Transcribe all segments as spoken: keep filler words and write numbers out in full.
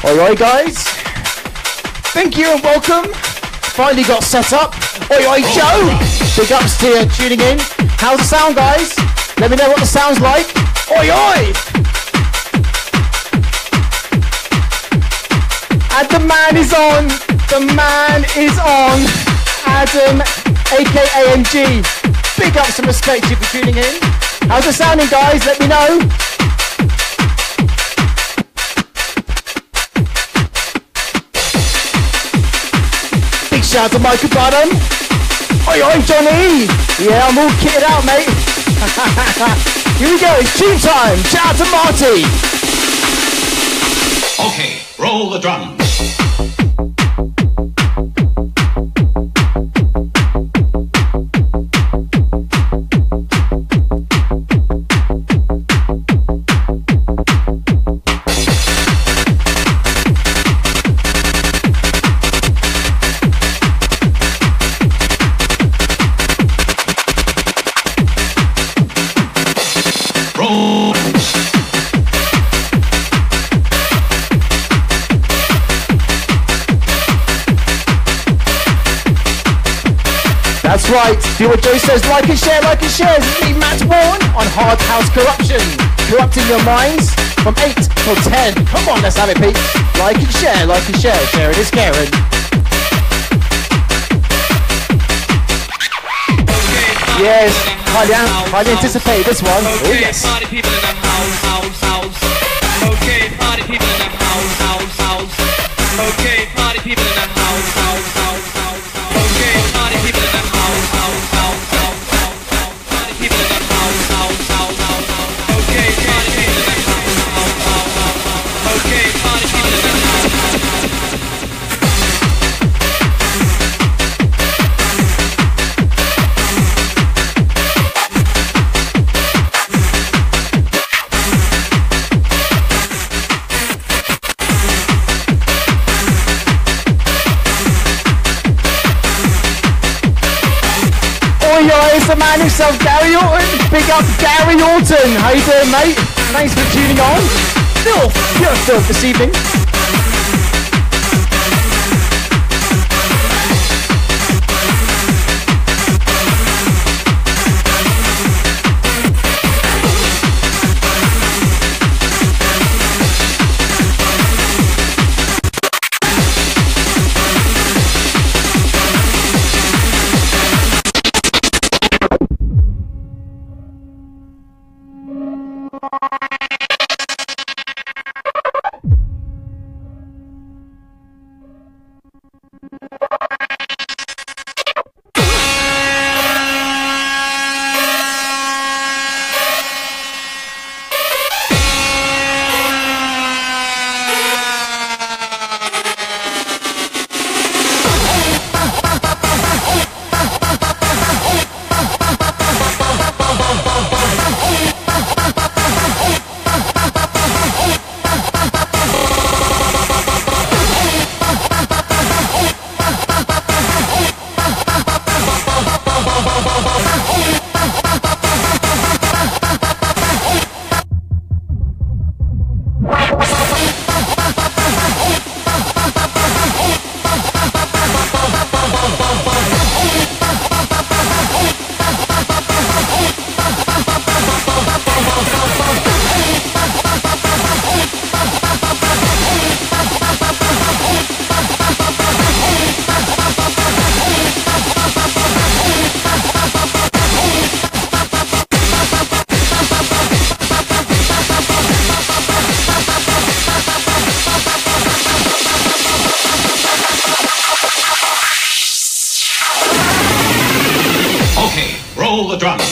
Alright guys, thank you and welcome. Finally got set up. Oi oi Joe! Big ups to you tuning in. How's the sound guys? Let me know what the sound's like. Oi oi! And the man is on. The man is on. Adam, aka M G. Big ups and respect to you for tuning in. How's it sounding guys? Let me know. Big shout to Michael Bottom. Oi oi Johnny. Yeah, I'm all kitted out mate. Here we go, it's tune time. Shout out to Marty. Okay, roll the drums. That's right, do what Joe says, like and share, like and share. This is me, Matt Warren, on Hard House Corruption. Corrupting your minds from eight till ten. Come on, let's have it, peeps. Like and share, like and share. Sharing is caring. Yes, highly, highly anticipated this one. Oh yes. Party people in the house, house, house. Okay, party people in the house, house, house. Okay, party people in the house, house, house, house. Okay, party people in the house, house, house, house, house. Party people in the house, house, house, house. Okay, party people in the house, house, house, house. Okay, party people in the house. It's the man himself, Gary Orton. Big up Gary Orton. How you doing, mate? Thanks for tuning on. Still, pure filth this evening. Roll the drums.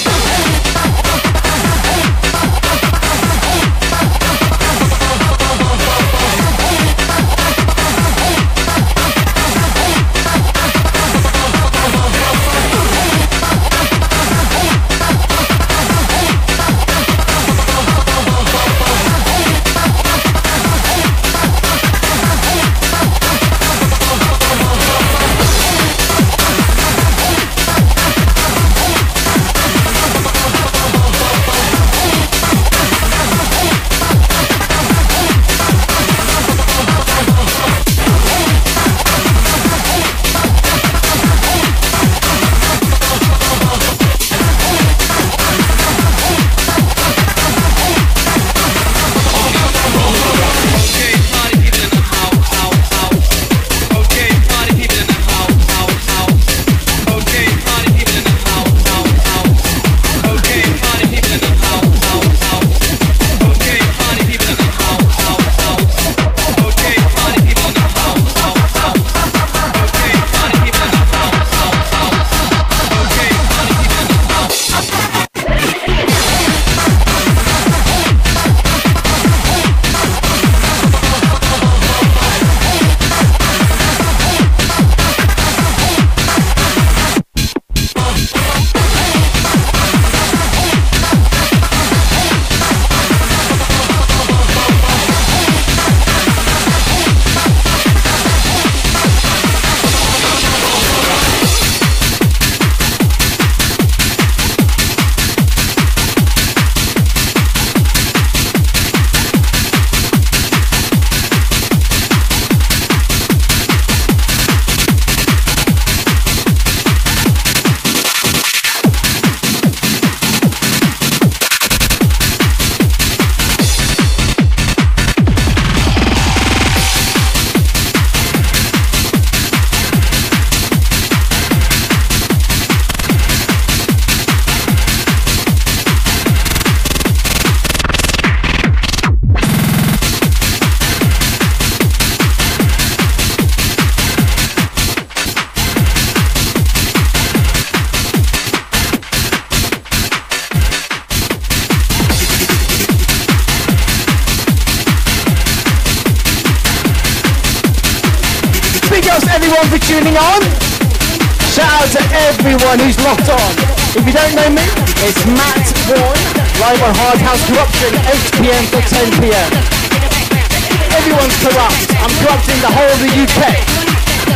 tuning on. Shout out to everyone who's locked on. If you don't know me, it's Matt Warren, live on Hard House Corruption, eight p m till ten p m Everyone's corrupt. I'm corrupting the whole of the U K.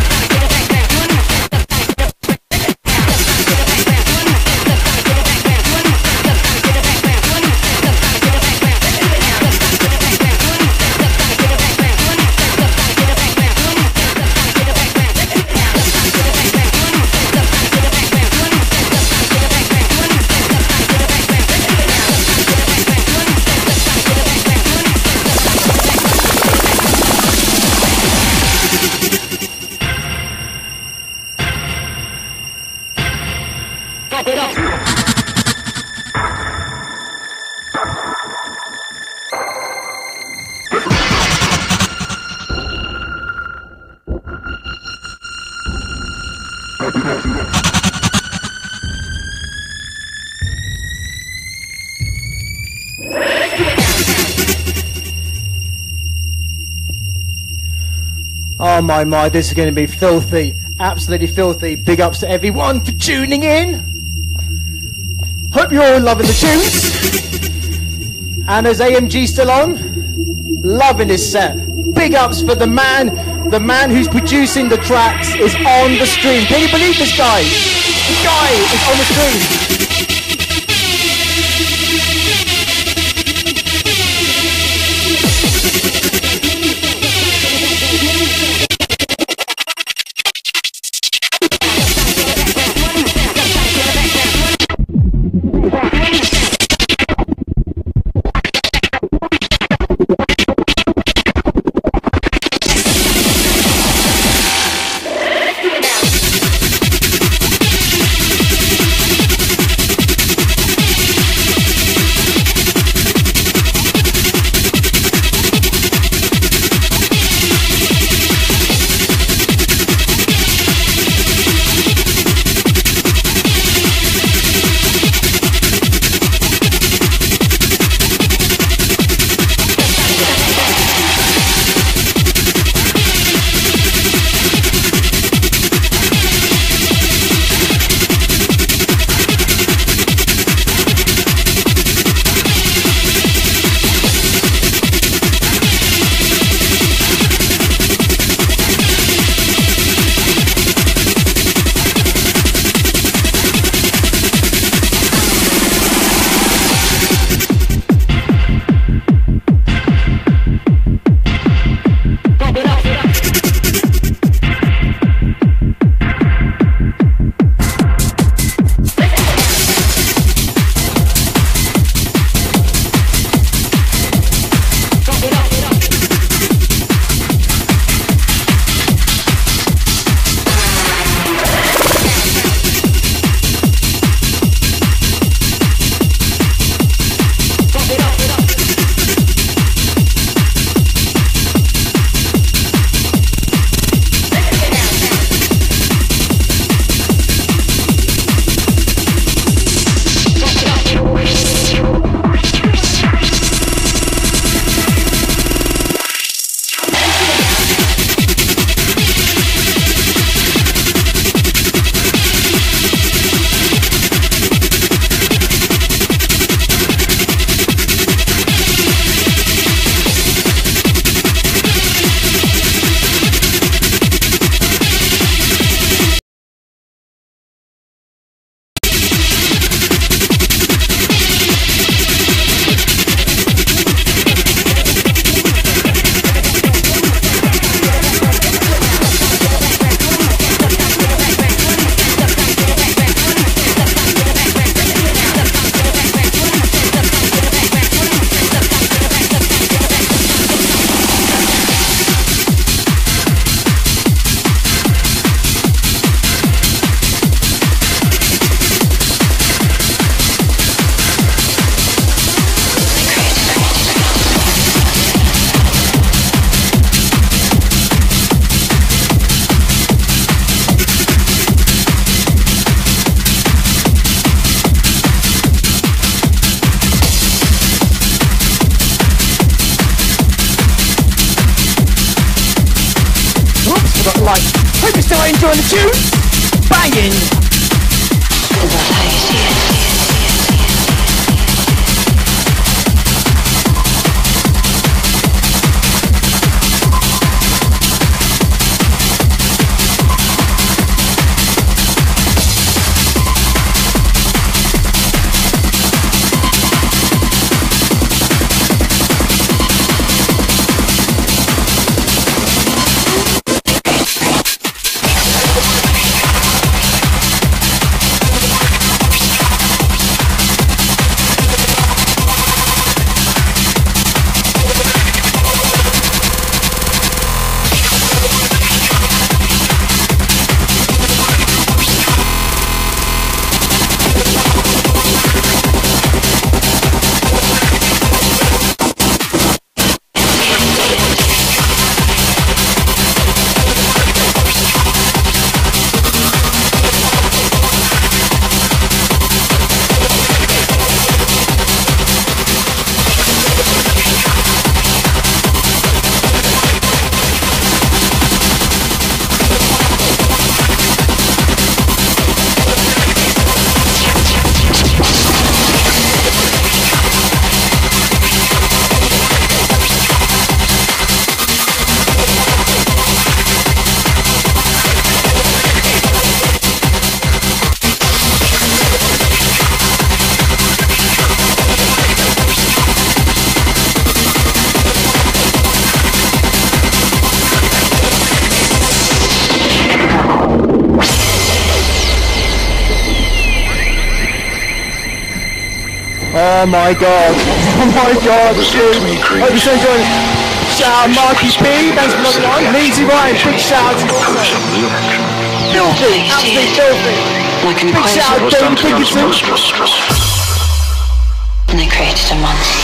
Oh my my, this is going to be filthy, absolutely filthy. Big ups to everyone for tuning in. Hope you're all loving the tunes. And is A M G still on? Loving this set. Big ups for the man, the man who's producing the tracks is on the stream. Can you believe this guy? This guy is on the stream. enjoying the tune? Banging. Is that how you see it? Oh my god. Oh my god, dude. Hope you're so enjoying it. Shout out Marky P, thanks for logging on. Leezy Ryan, big shout out to you also. Filthy, absolutely filthy. Like an Big shout out David Pinkerton. And they created a monster.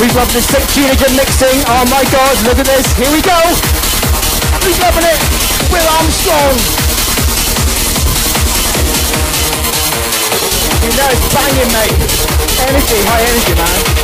Who's loving this sick tunage and mixing? Oh my god, look at this. Here we go. Who's loving it? Will Armstrong. You know it's banging, mate. Energy, high energy, man.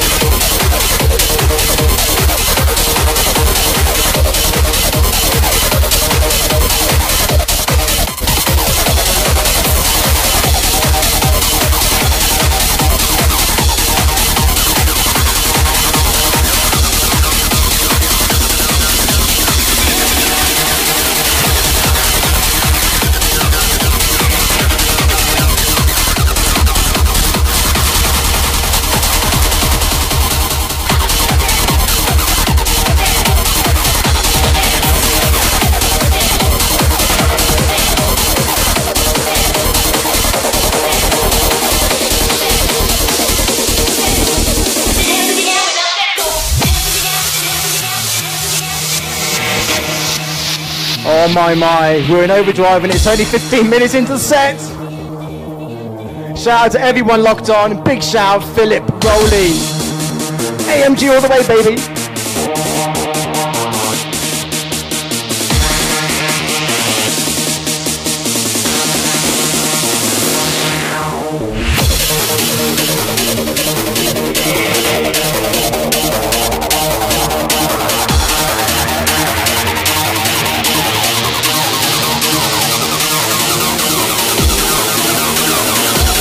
Oh my my, we're in overdrive and it's only fifteen minutes into the set. Shout out to everyone locked on. Big shout, Philip Rowley. A M G all the way, baby.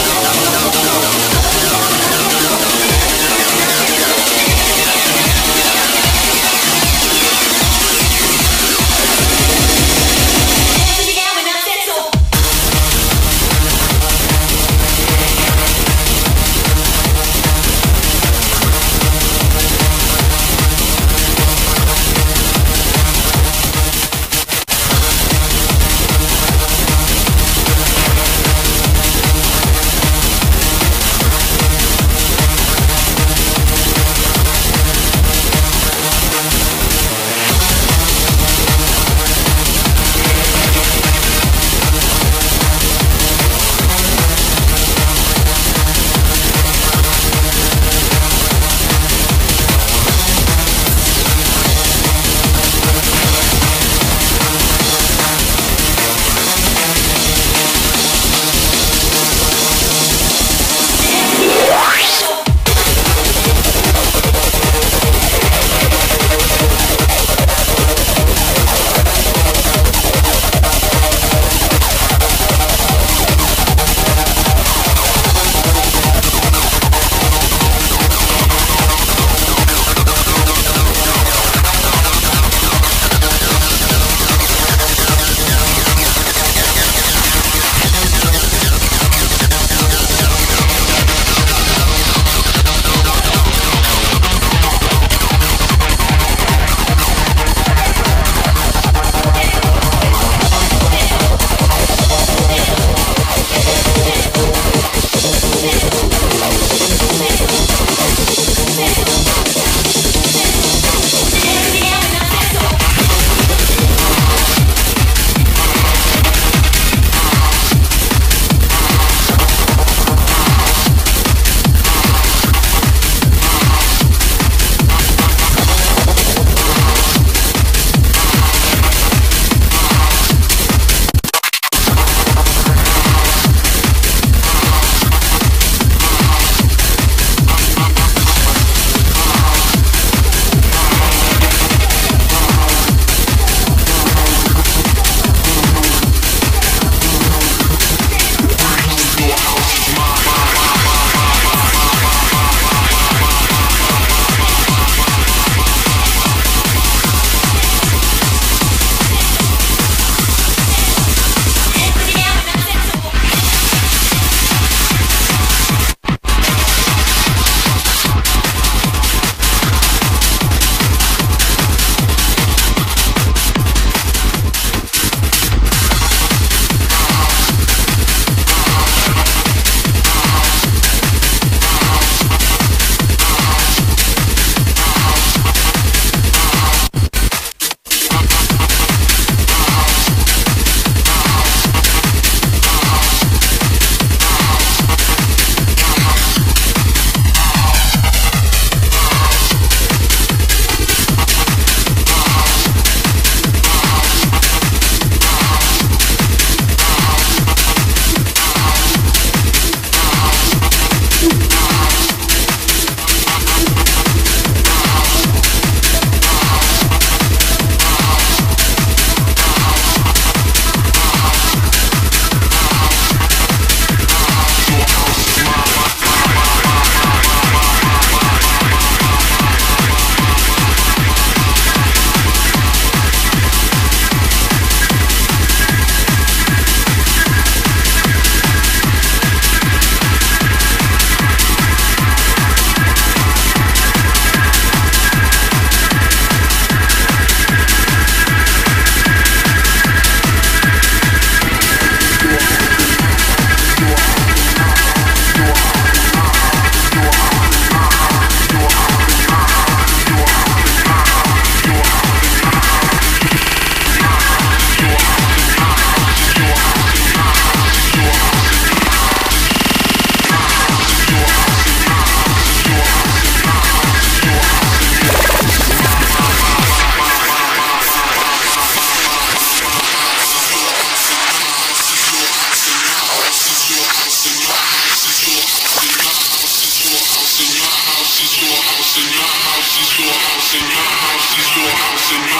Yeah.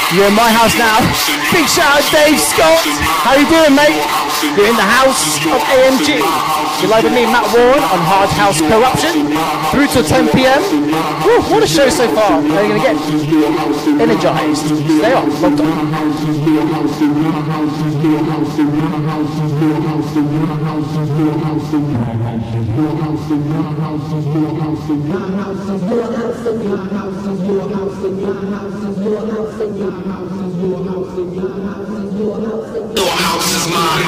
You're in my house now. Big shout out Dave Scott. How you doing, mate? You're in the house of A M G. You're live with me, Matt Warren, on Hard House Corruption. Through till ten p m. Woo, what a show so far. How are you going to get energized? Stay on, logged on. Your house is mine.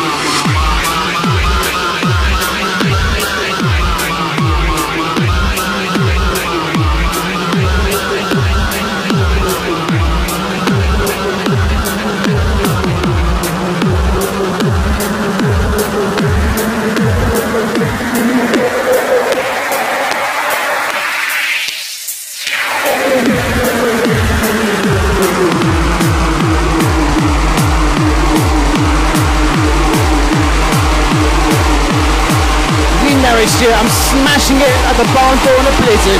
Year. I'm smashing it at the barn door in a blizzard.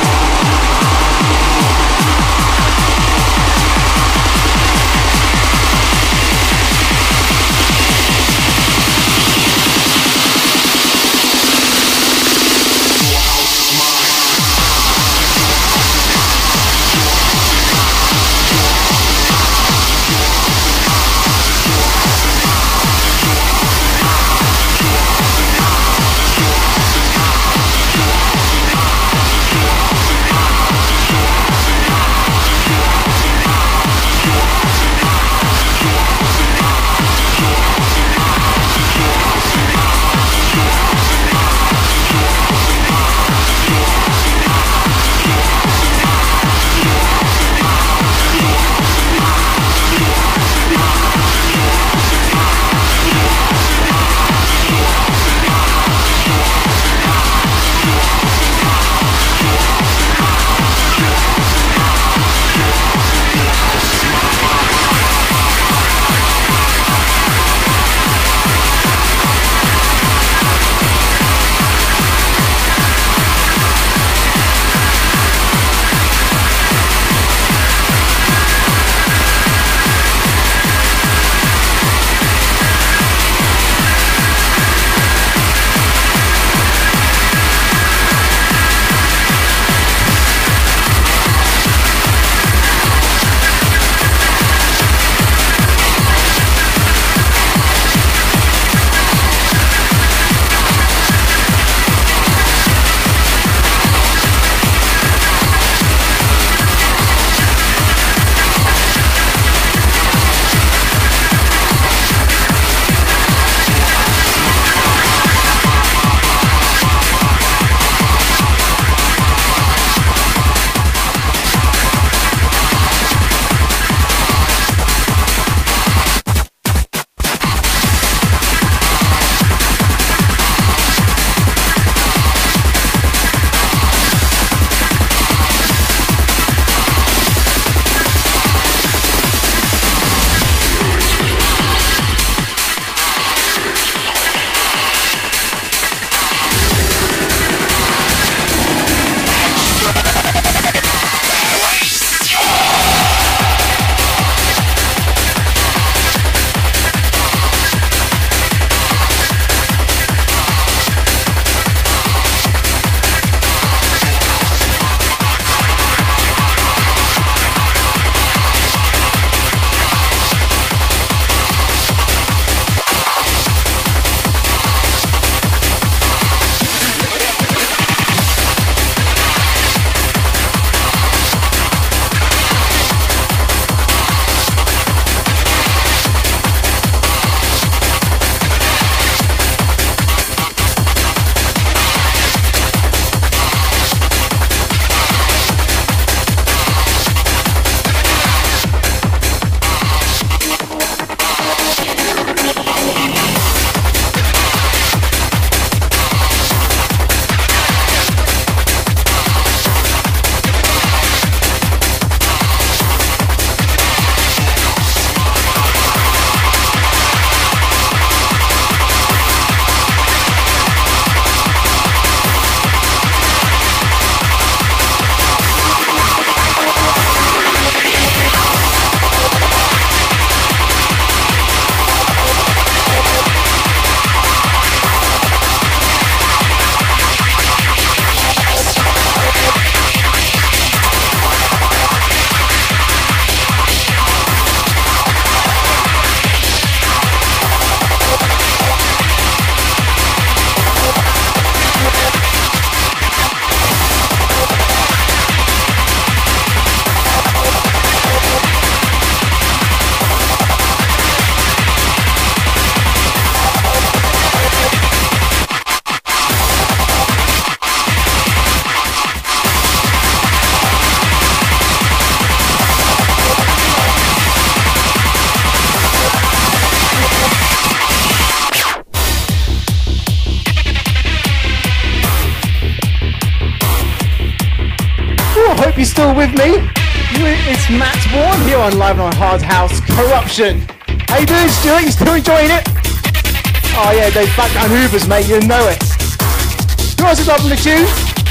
you're still with me. It's Matt Warren here on Live on Hard House Corruption. How you doing, Stuart? You still enjoying it? Oh yeah, those background hoovers, mate, you know it. Who else is loving the tune?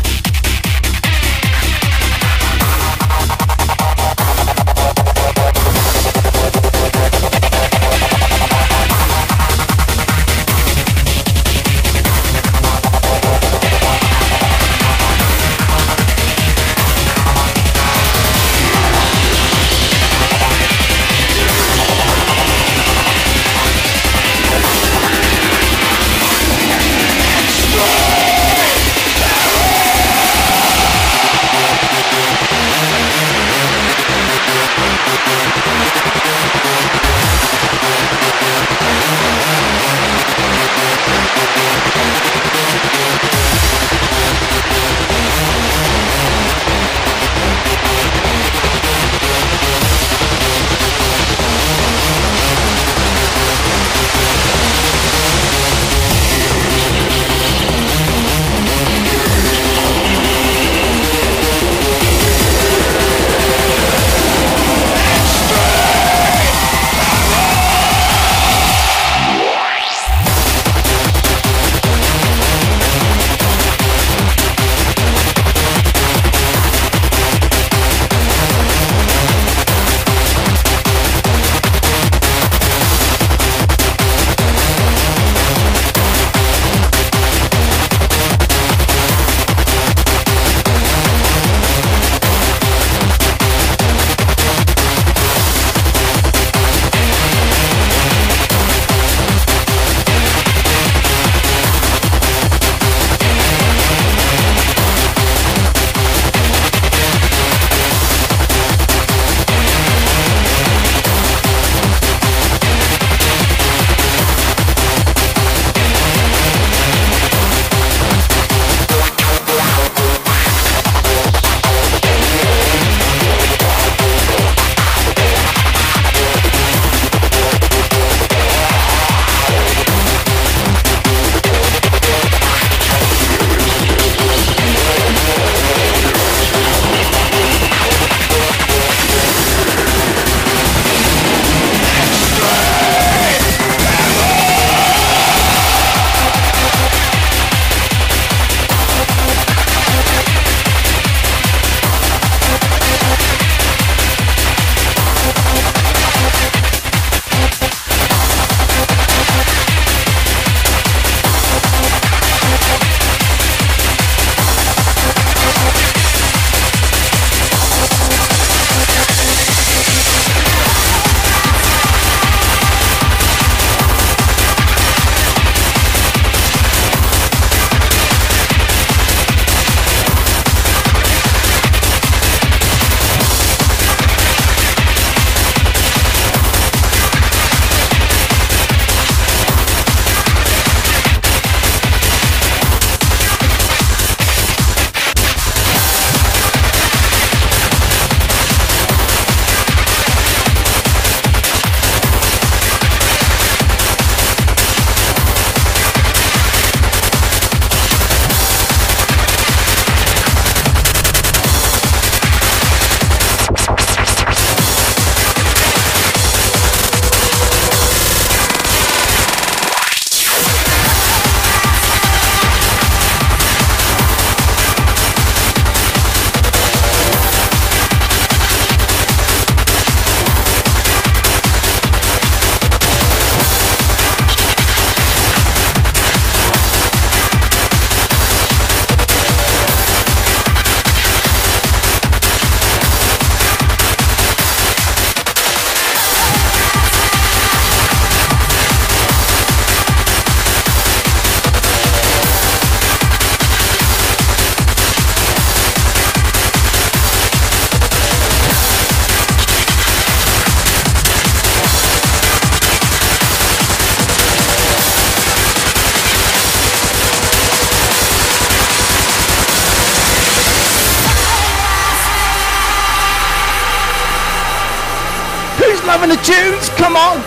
loving the tunes? Come on!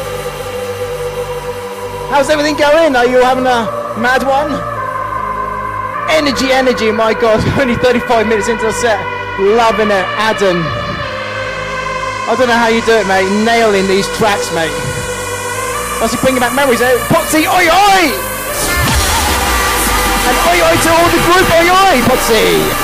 How's everything going? Are you having a mad one? Energy, energy, my God, only thirty-five minutes into the set. Loving it, Adam. I don't know how you do it, mate. Nailing these tracks, mate. Must be bringing back memories, eh? Potsy, oi oi! And oi oi to all the group, oi oi, Potsy!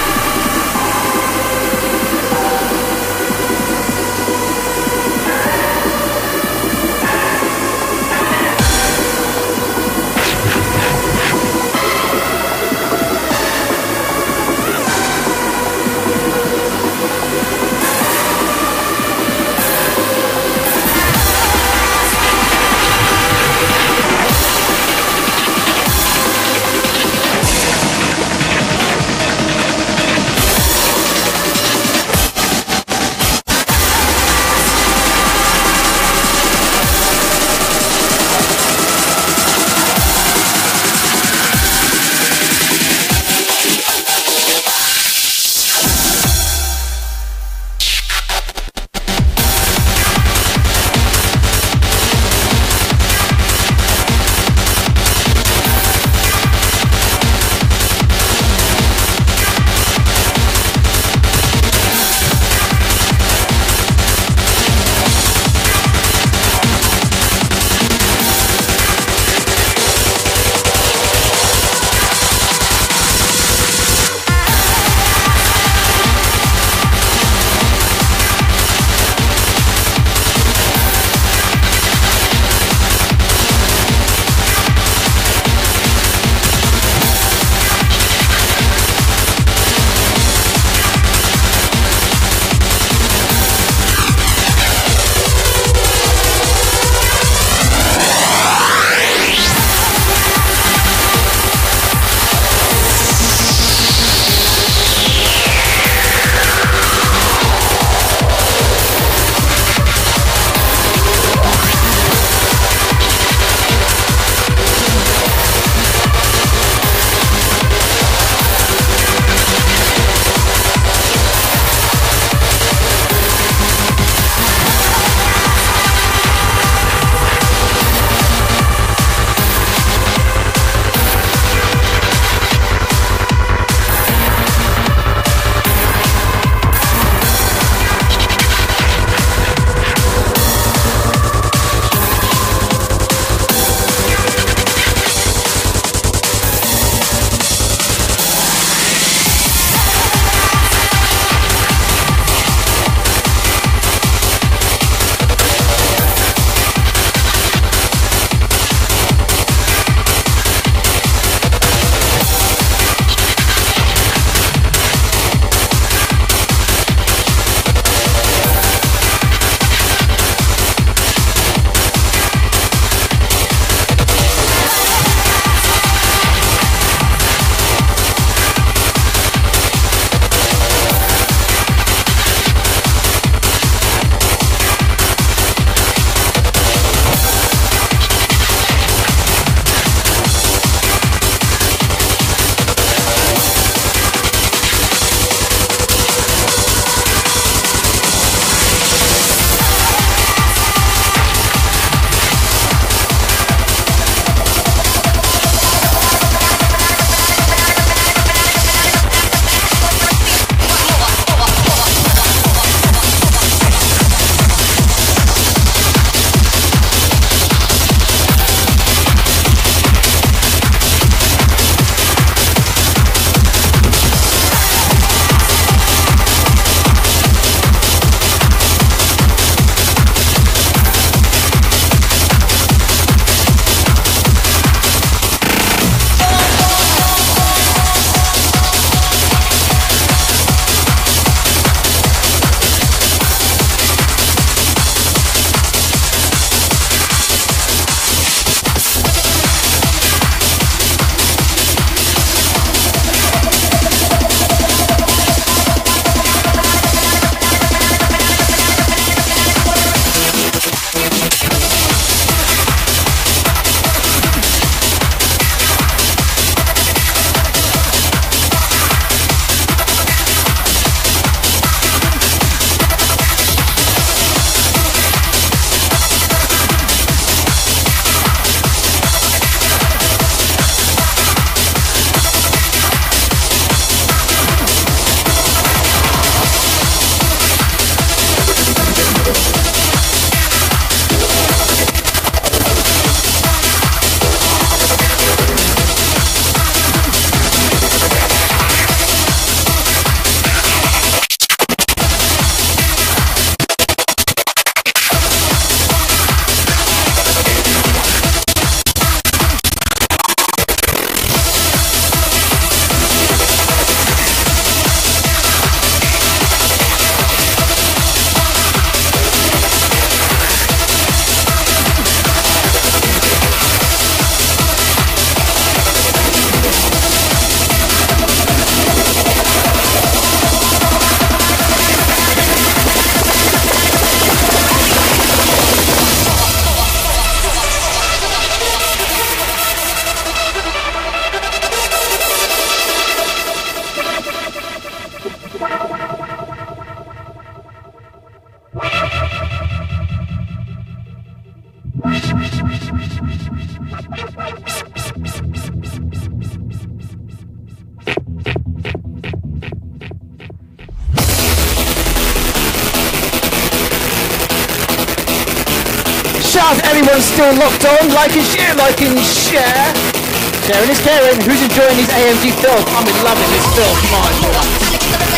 shout out to everyone still locked on. Like and share, like and share. Sharing is caring. Who's enjoying these A M G films? I'm loving this film. Come on.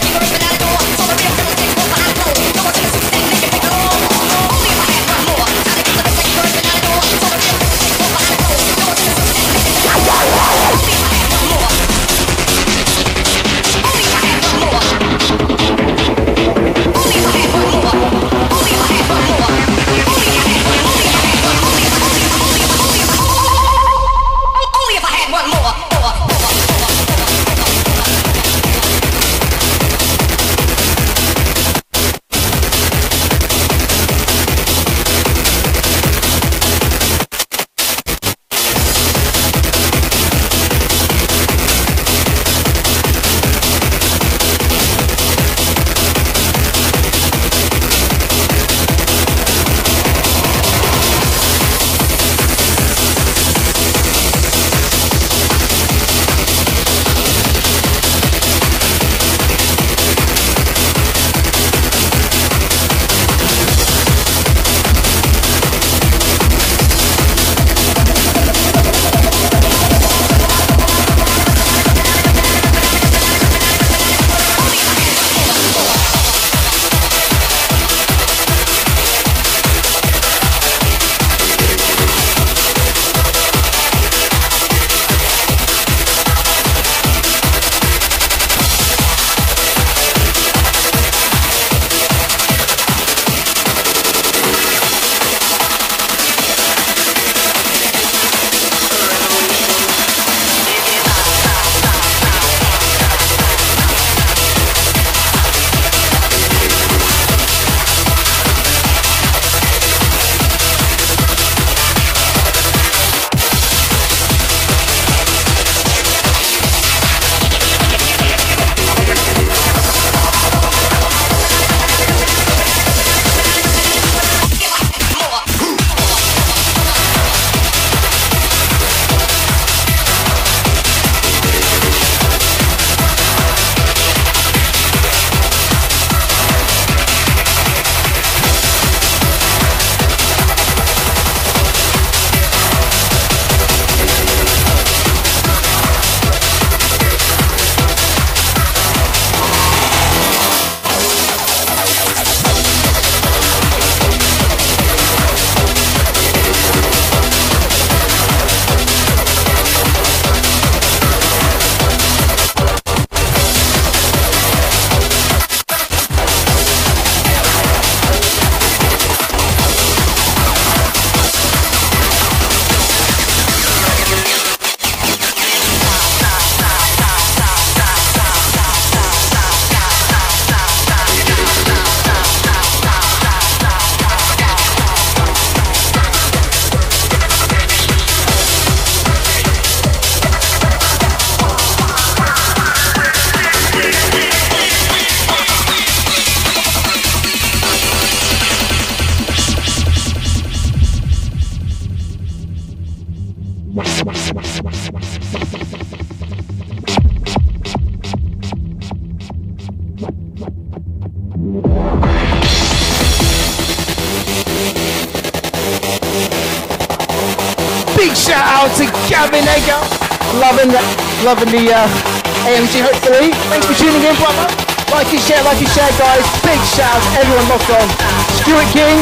Big shout out to Gavin Egger. Loving the, loving the uh, A M G hopefully. Thanks for tuning in, brother. Like and share, like and share, guys. Big shout out to everyone locked on. Stuart King,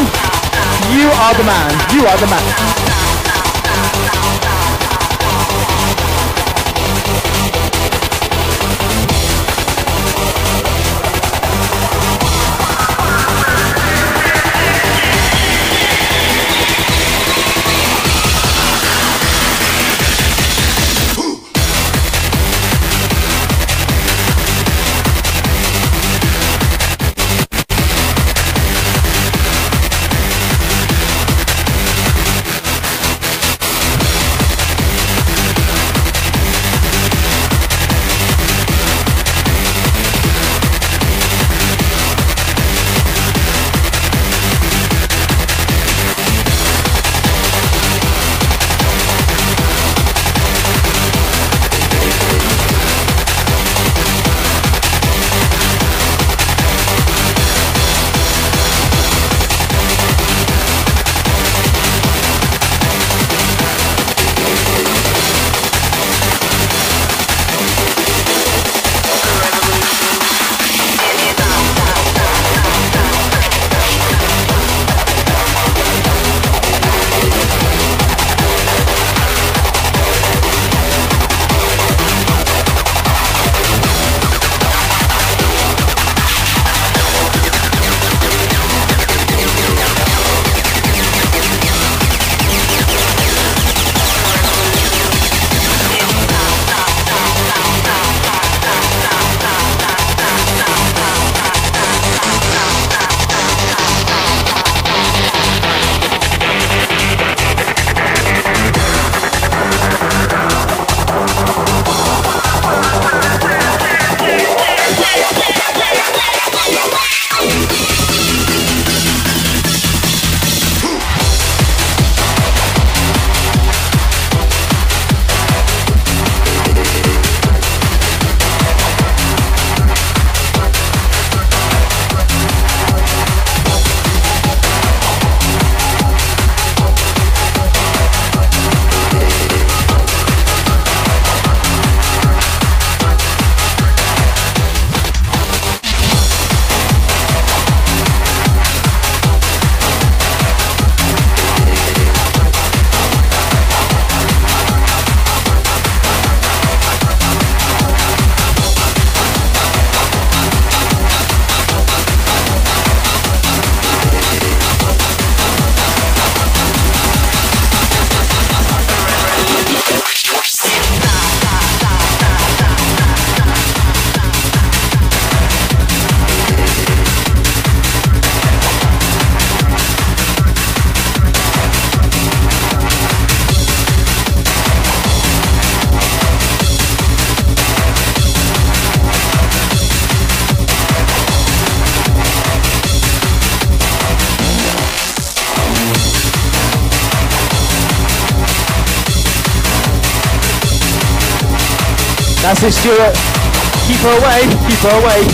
you are the man. You are the man. That's it, Stuart. Keep her away, keep her away.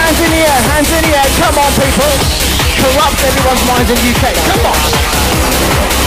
Hands in the air, hands in the air. Come on, people. Corrupt everyone's minds in U K. Come on.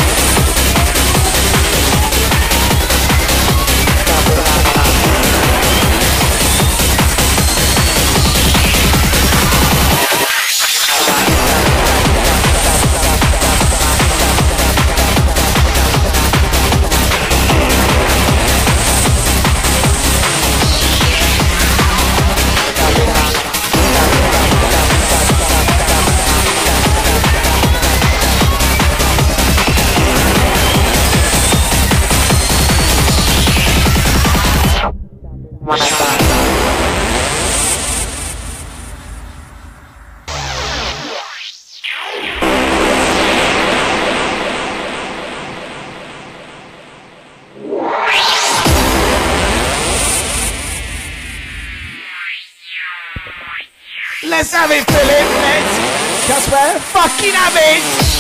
Let's have it, Philip. Let's just where fucking have it.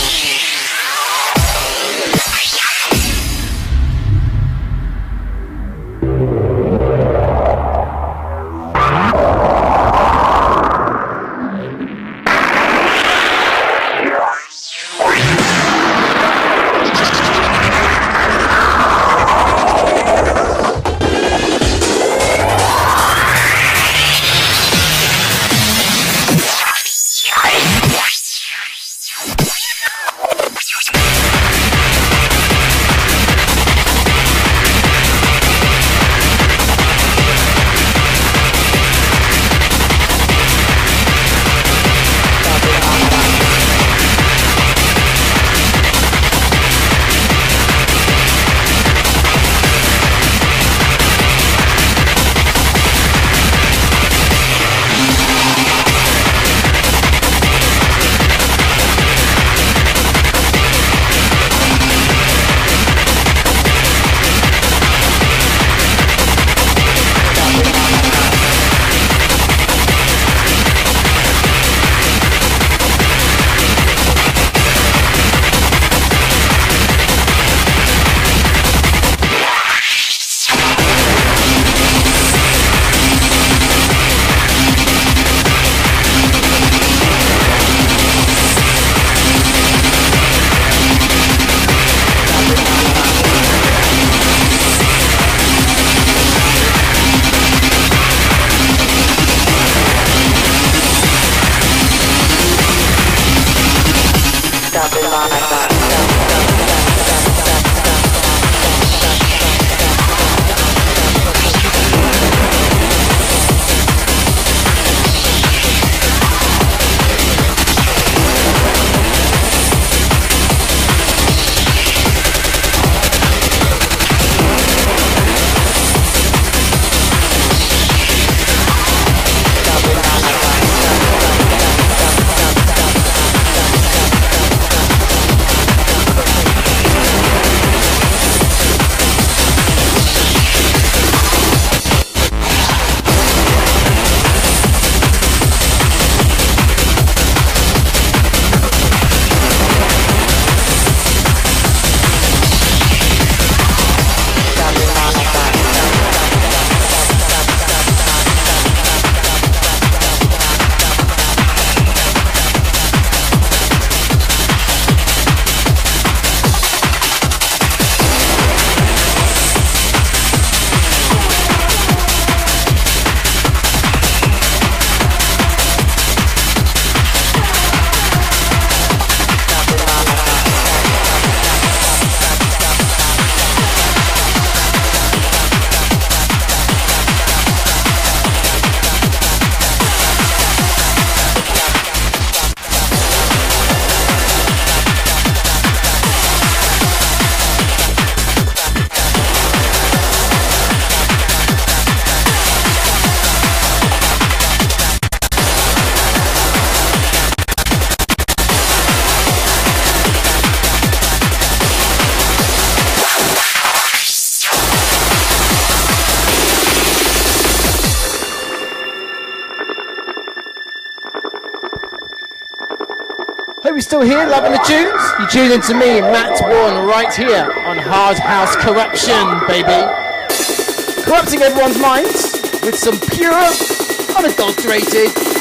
Hope you're still here, loving the tunes. You tune in to me, Matt Warren, right here on Hard House Corruption, baby. Corrupting everyone's minds with some pure, unadulterated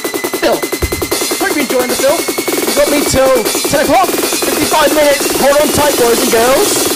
still. Hope you're enjoying the film. You've got me till ten o'clock, fifty-five minutes. Hold on tight, boys and girls.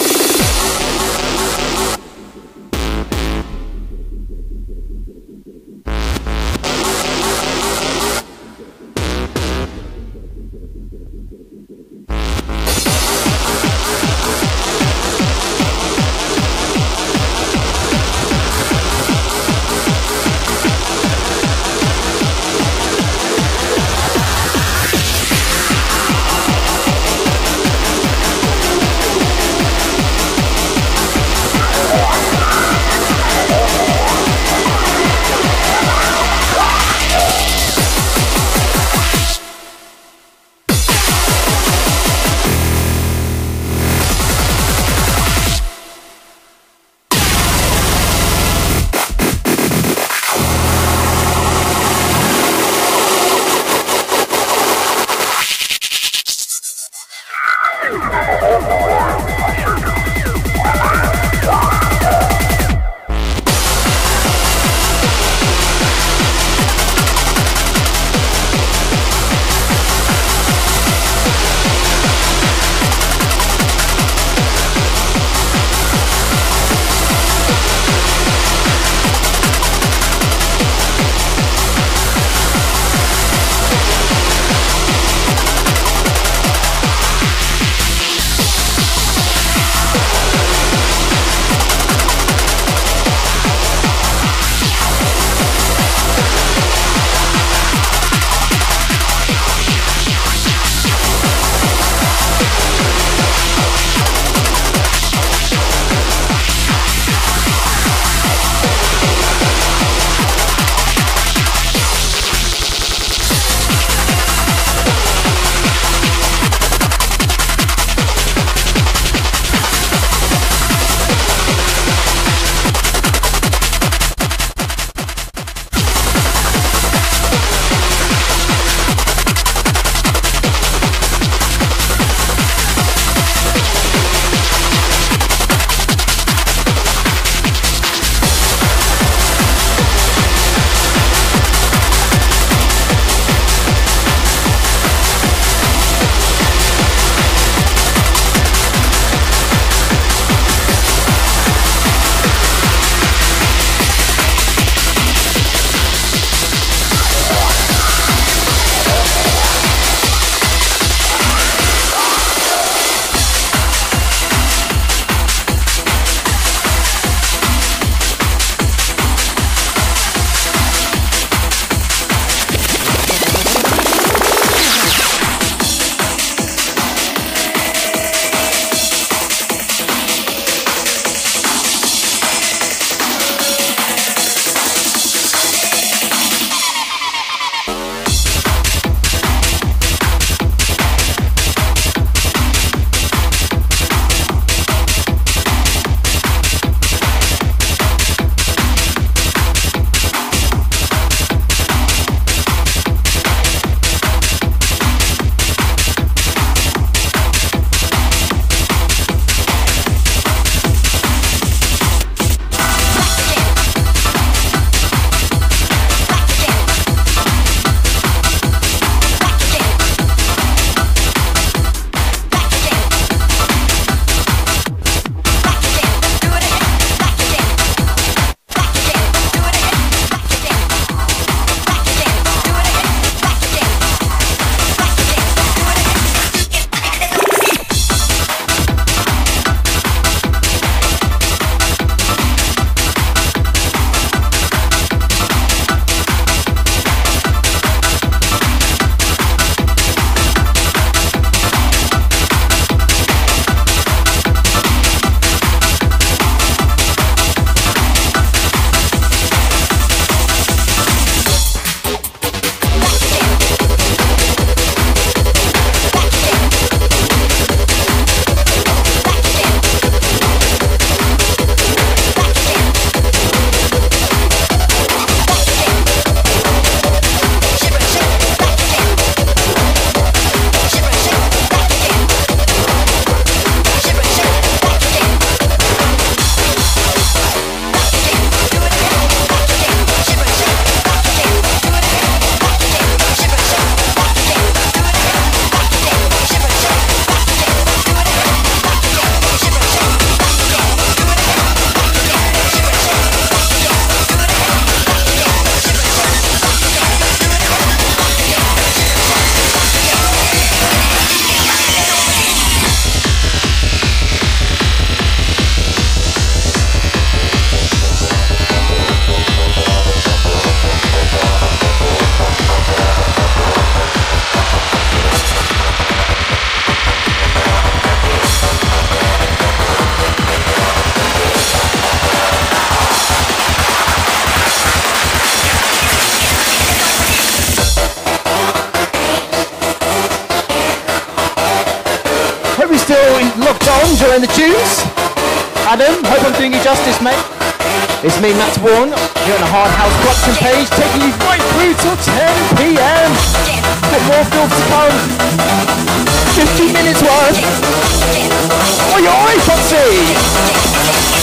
enjoying the tunes? Adam, hope I'm doing you justice, mate. It's me, Matt Warren, here on the Hard House Corruption page, taking you right through till ten p m. Got more filth to come. fifty minutes worth. Oi, oi, Foxy!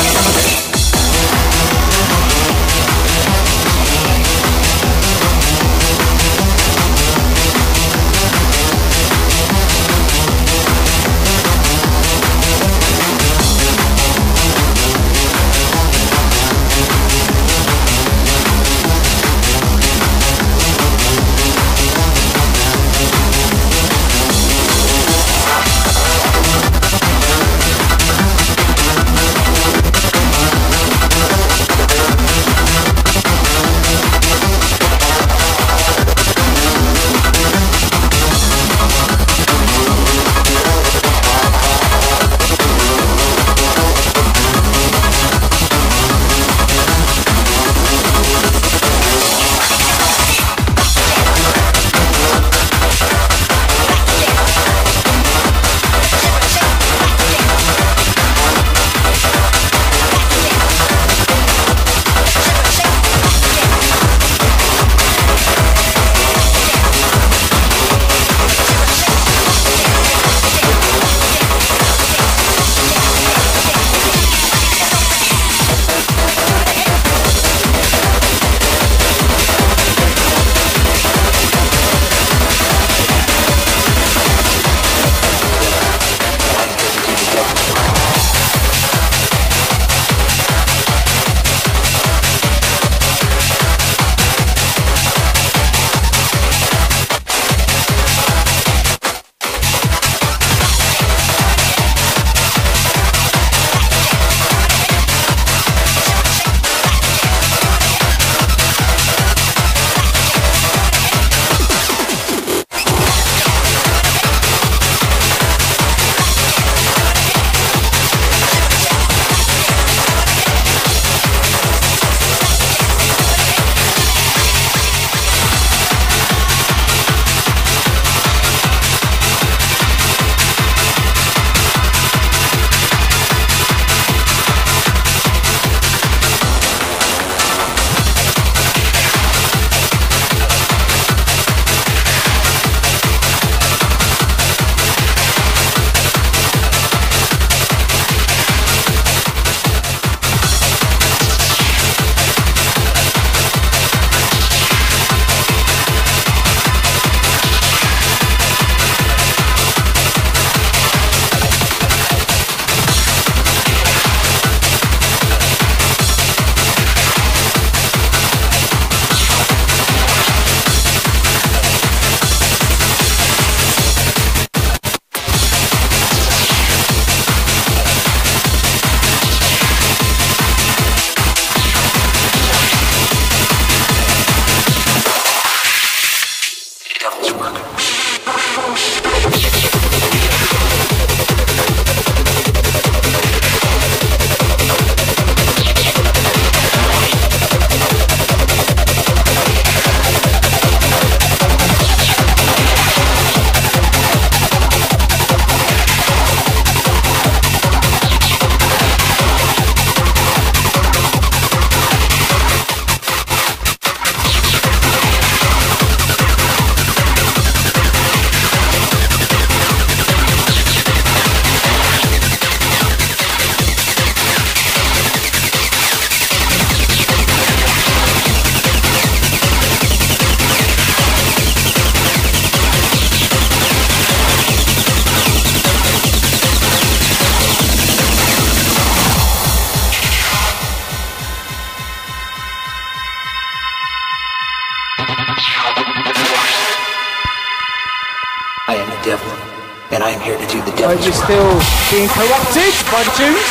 devil, and I am here to do the devil's Are you work. still being corrupted by the tunes?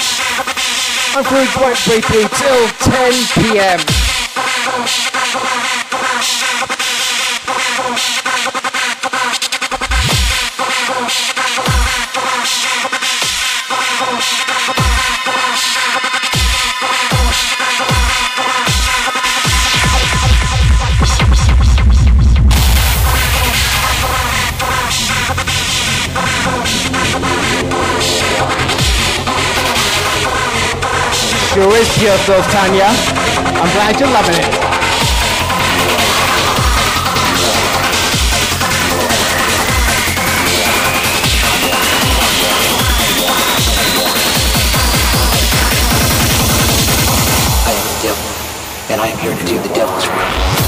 I'm through quite briefly till ten p m. Sure is pure filth, Tanya. I'm glad you're loving it. I am the devil, and I am here to do the devil's work.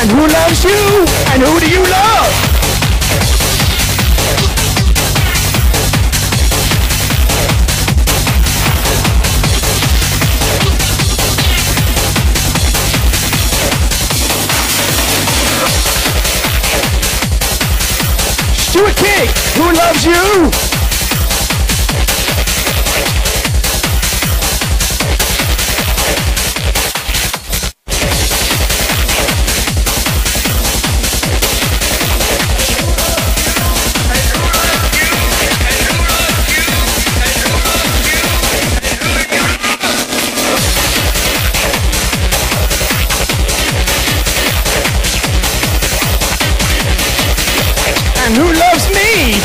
And who loves you? And who do you love? Stuart King, who loves you? And who loves me?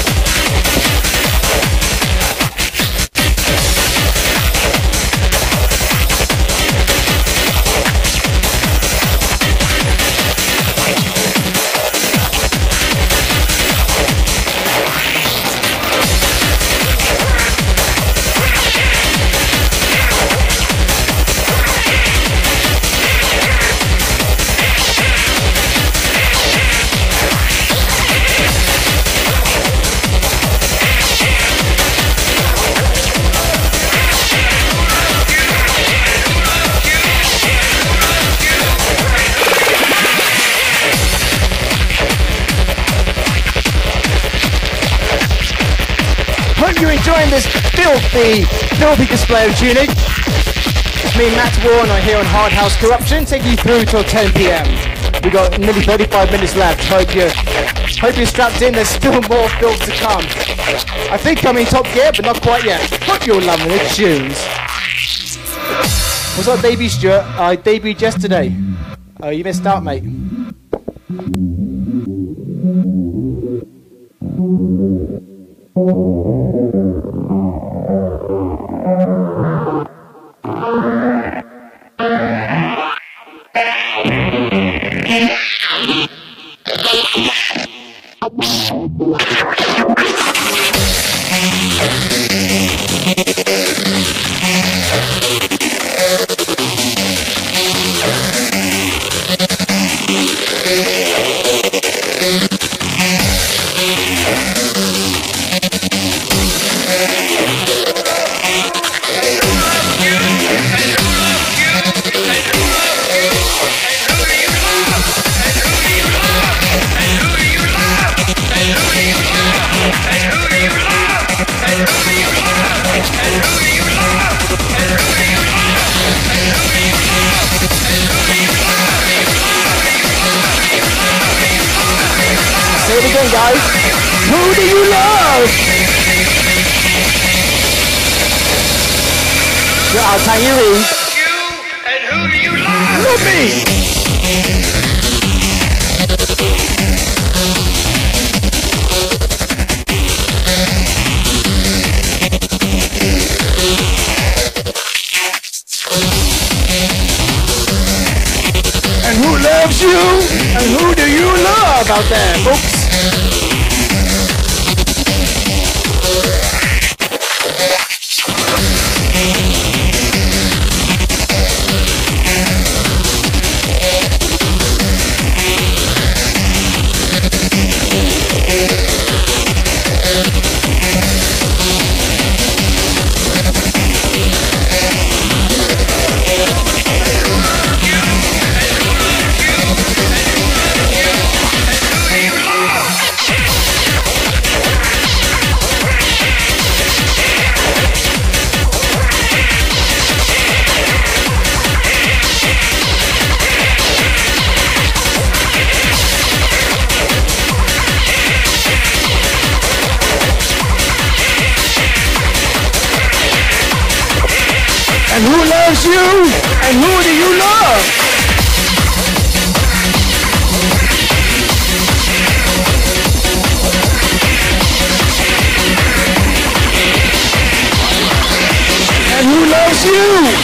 You're enjoying this filthy, filthy display of tuning. It's me, Matt Warner, here on Hard House Corruption, taking you through till ten p m. We got nearly thirty-five minutes left. Hope you, hope you're strapped in. There's still more filth to come. I think I'm in top gear, but not quite yet. Hope you're loving the tunes. What's our debut, Stuart? I debuted yesterday. Oh, you missed out, mate. Say it again, guys. Who do you love? Yeah, I'll tell you who. And who do you love? Love me. And who loves you? And who do you love out there, folks? And who loves you? And who do you love? And who loves you?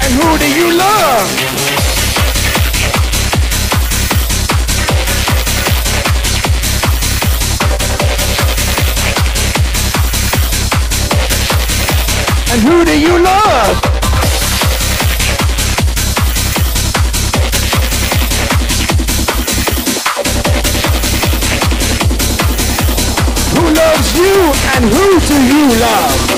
And who do you love? And who do you love? Who loves you and who do you love?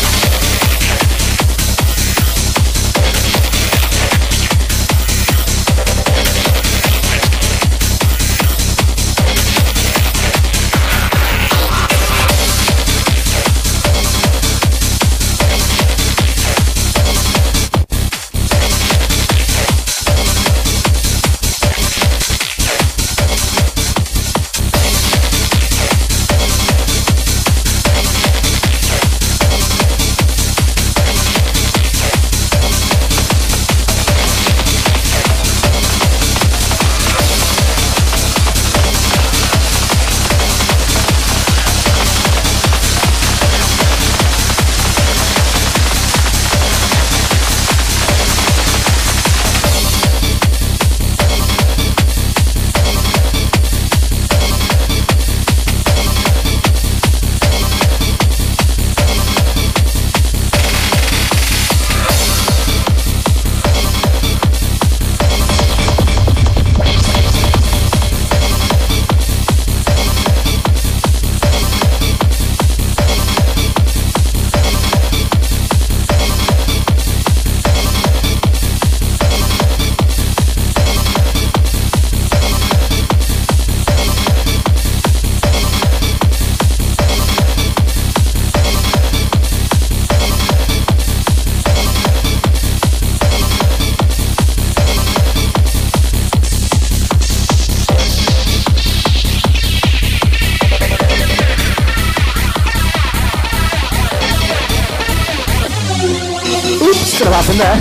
Still happened there.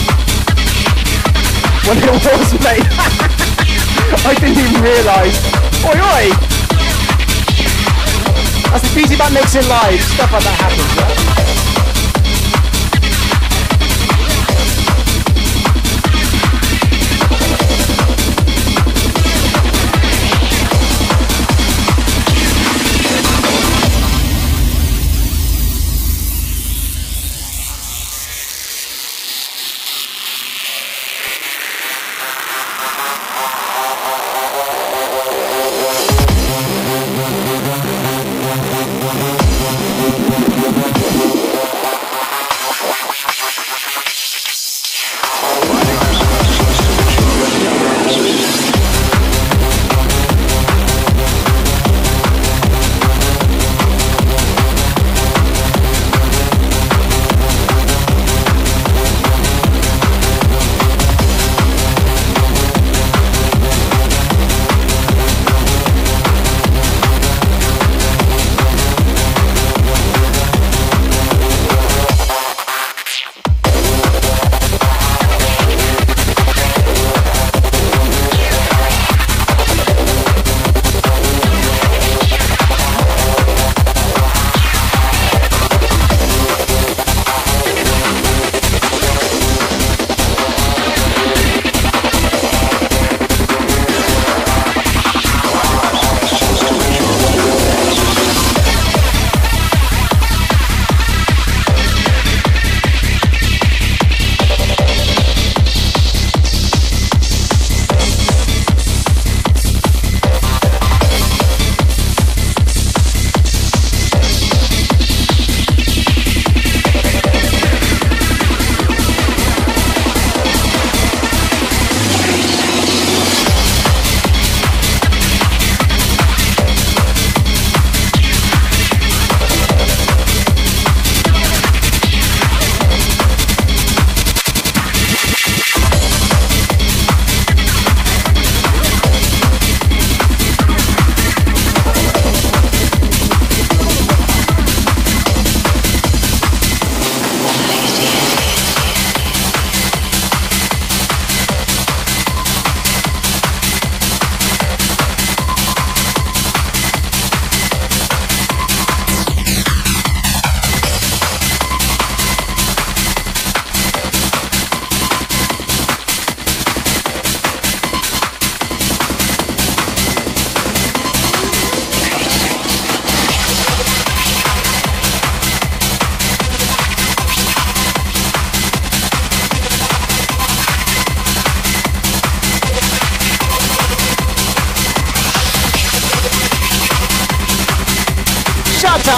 When it was, mate. I didn't even realise. Oi, oi! That's the beauty about mixing live. Stuff like that happens, right?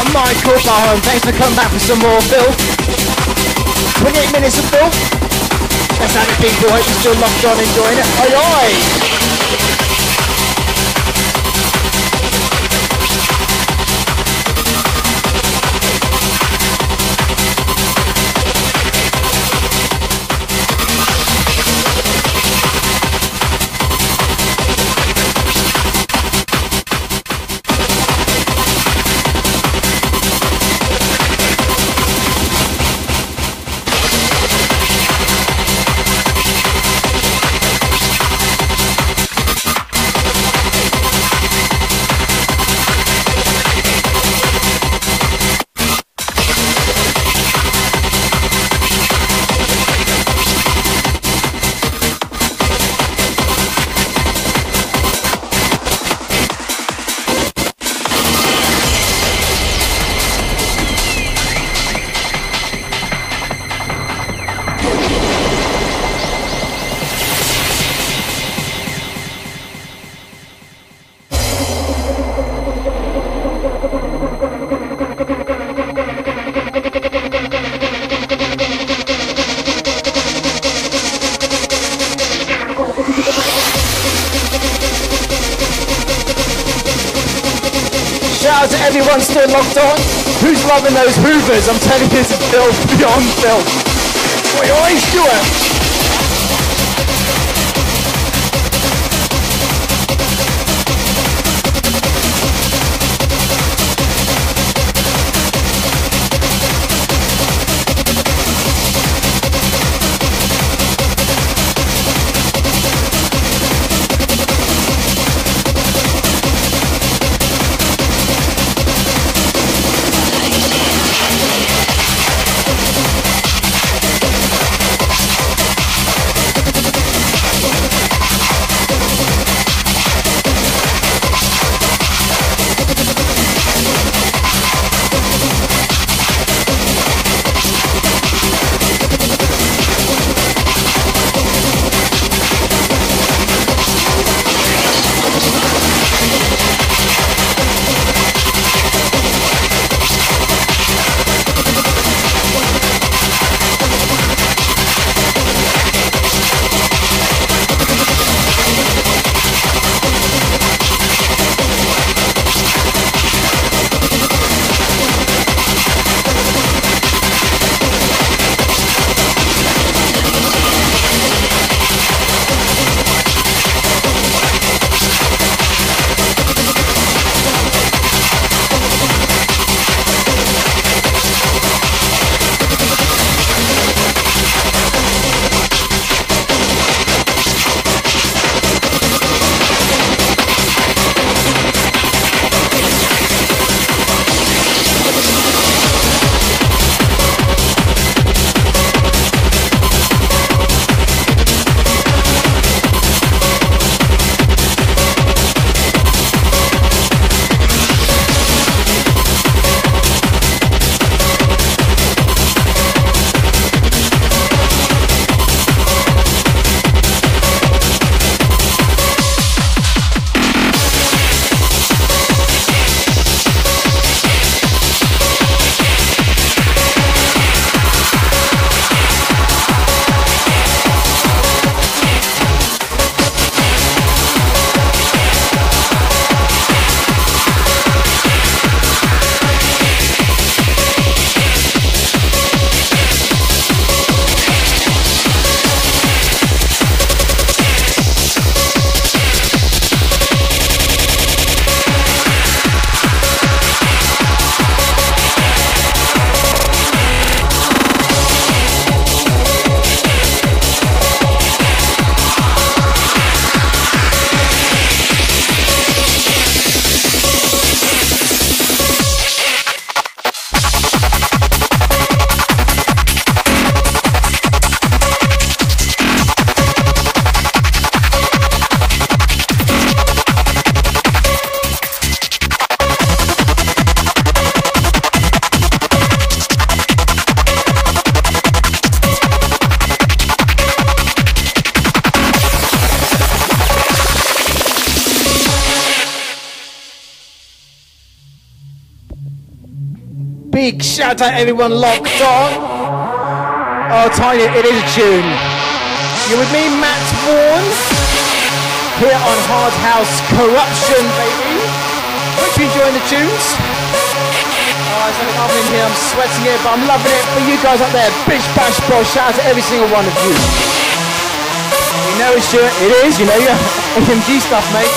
Michael Barham, thanks for coming back for some more filth. twenty-eight minutes of filth. Let's have it, people. Hope you're still locked on enjoying it. Aye aye. Shout out to everyone still locked on. Who's loving those Hoovers? I'm telling you, it's filth beyond filth. Oi, oi, Stuart. Big shout out everyone locked on. Oh, Tiny, it is a tune. You with me, Matt Warren? Here on Hard House Corruption, baby. Hope you enjoying the tunes. Oh, it's like an oven in here. I'm sweating it, but I'm loving it. For you guys up there, bish bash bro, shout out to every single one of you. You know it's sure it is. You know your A M G stuff, mate.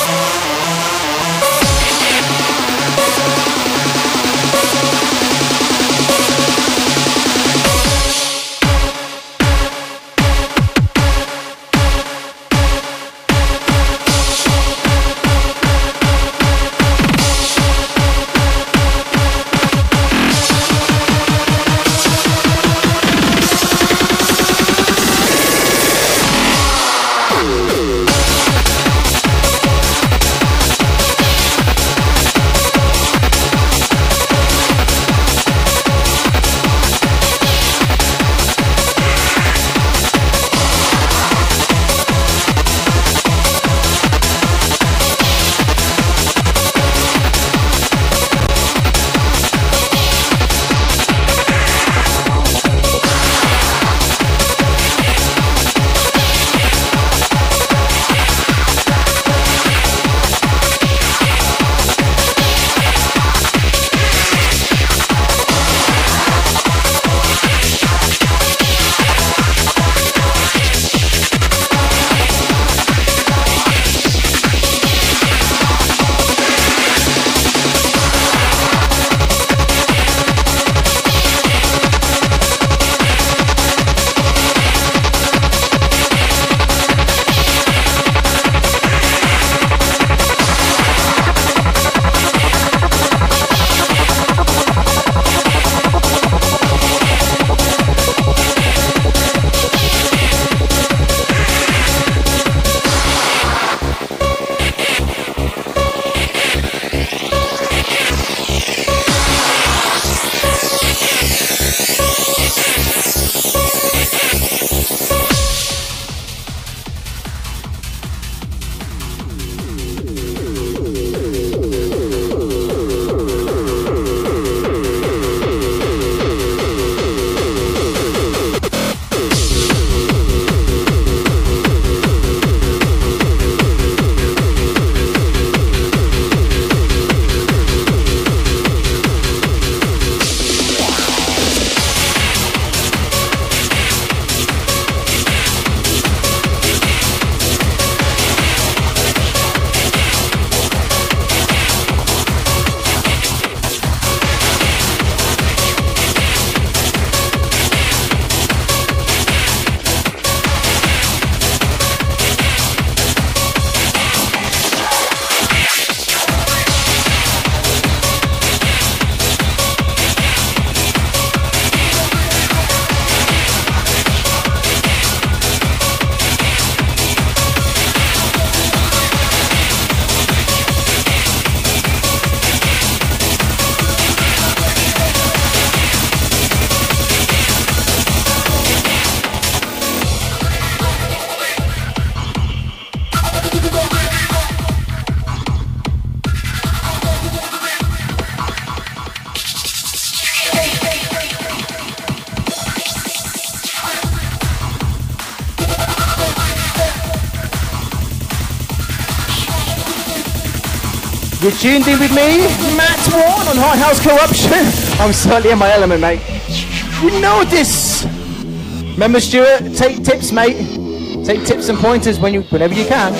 You're tuned in with me, Matt Warren on Hard House Corruption. I'm certainly in my element, mate. You know this. Remember, Stuart, take tips, mate. Take tips and pointers when you, whenever you can.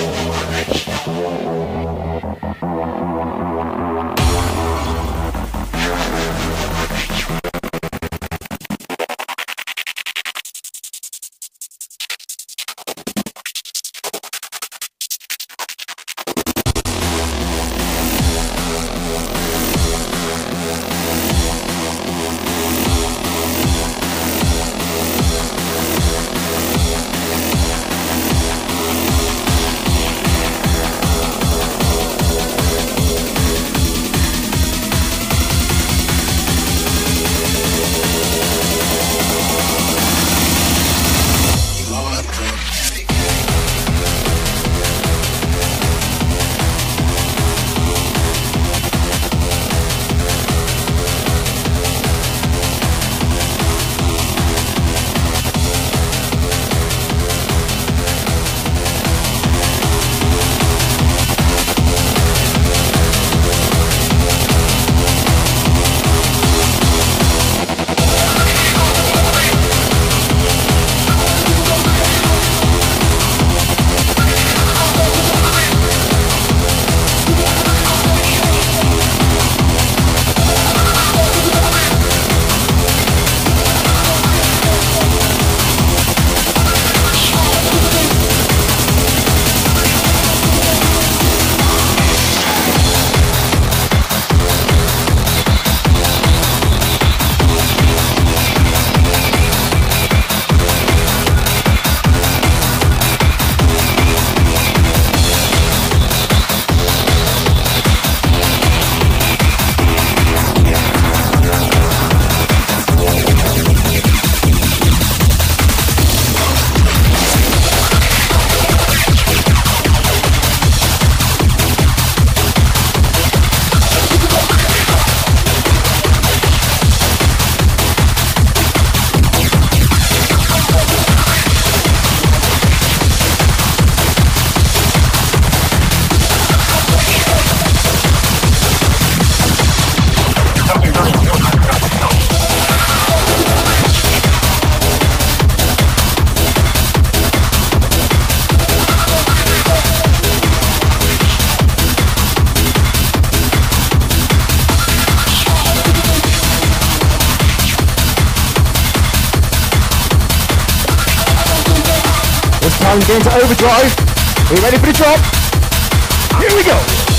down, get into overdrive. Are you ready for the drop? Here we go.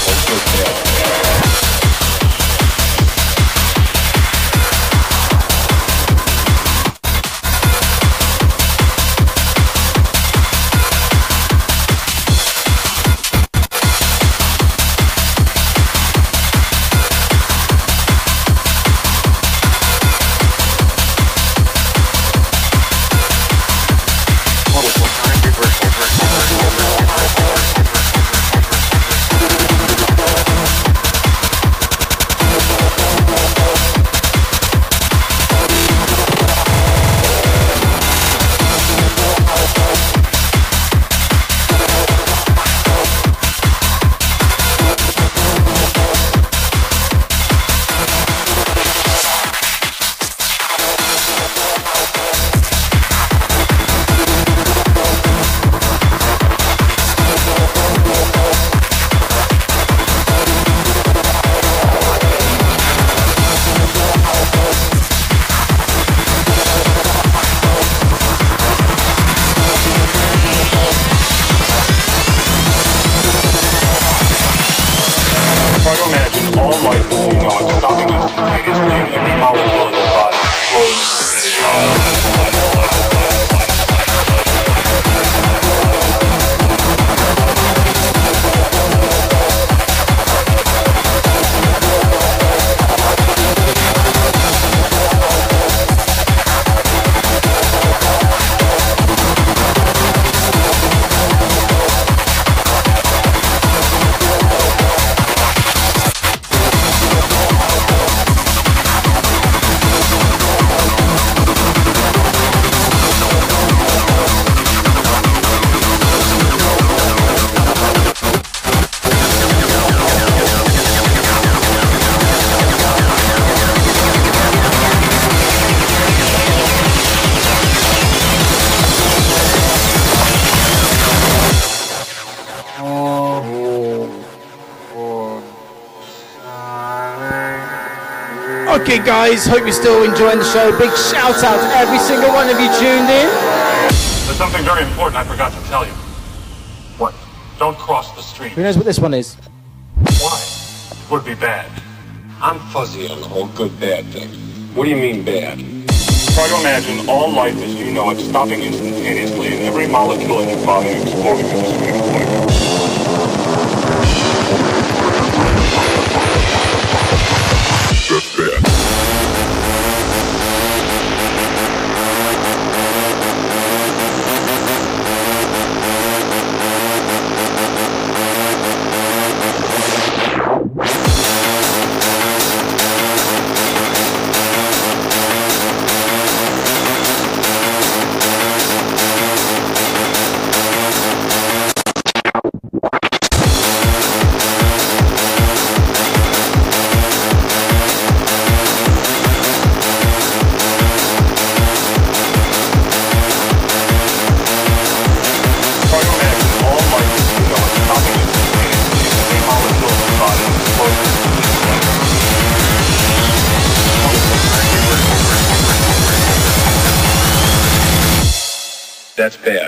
Okay guys, hope you're still enjoying the show. Big shout out to every single one of you tuned in. There's something very important I forgot to tell you. What? Don't cross the street. Who knows what this one is? Why? It would be bad. I'm fuzzy on the whole good bad thing. What do you mean bad? Try to imagine all life as you know it stopping instantaneously and every molecule in your body exploding at the same point. That's bad. That's bad.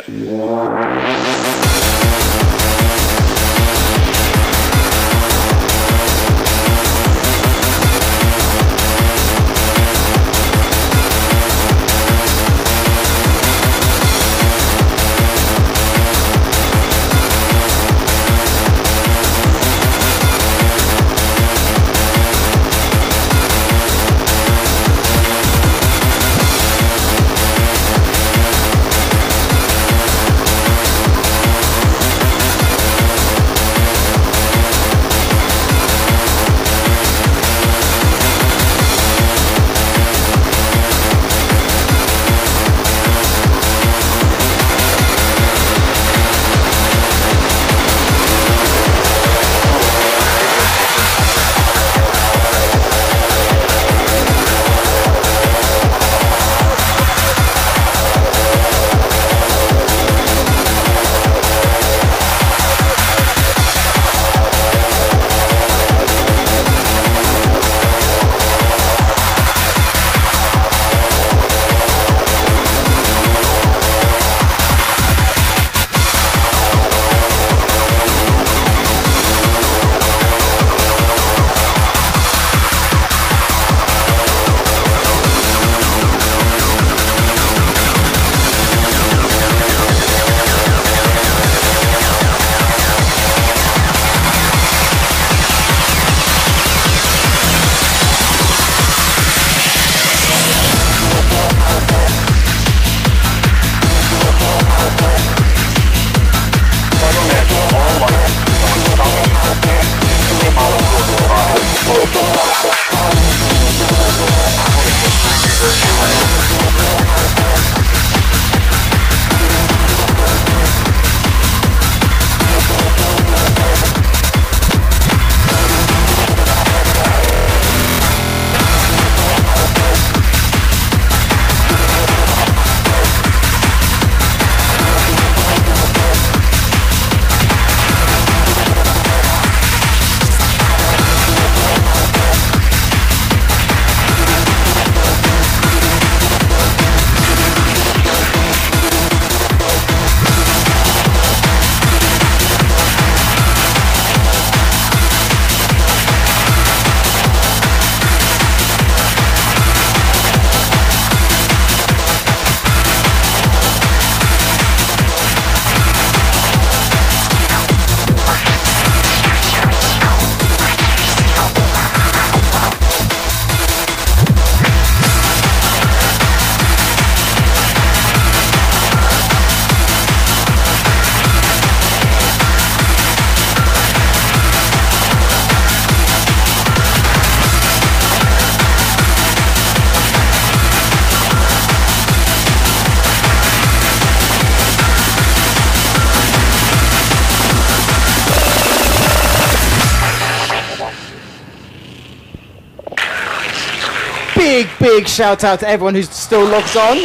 big shout out to everyone who's still logged on.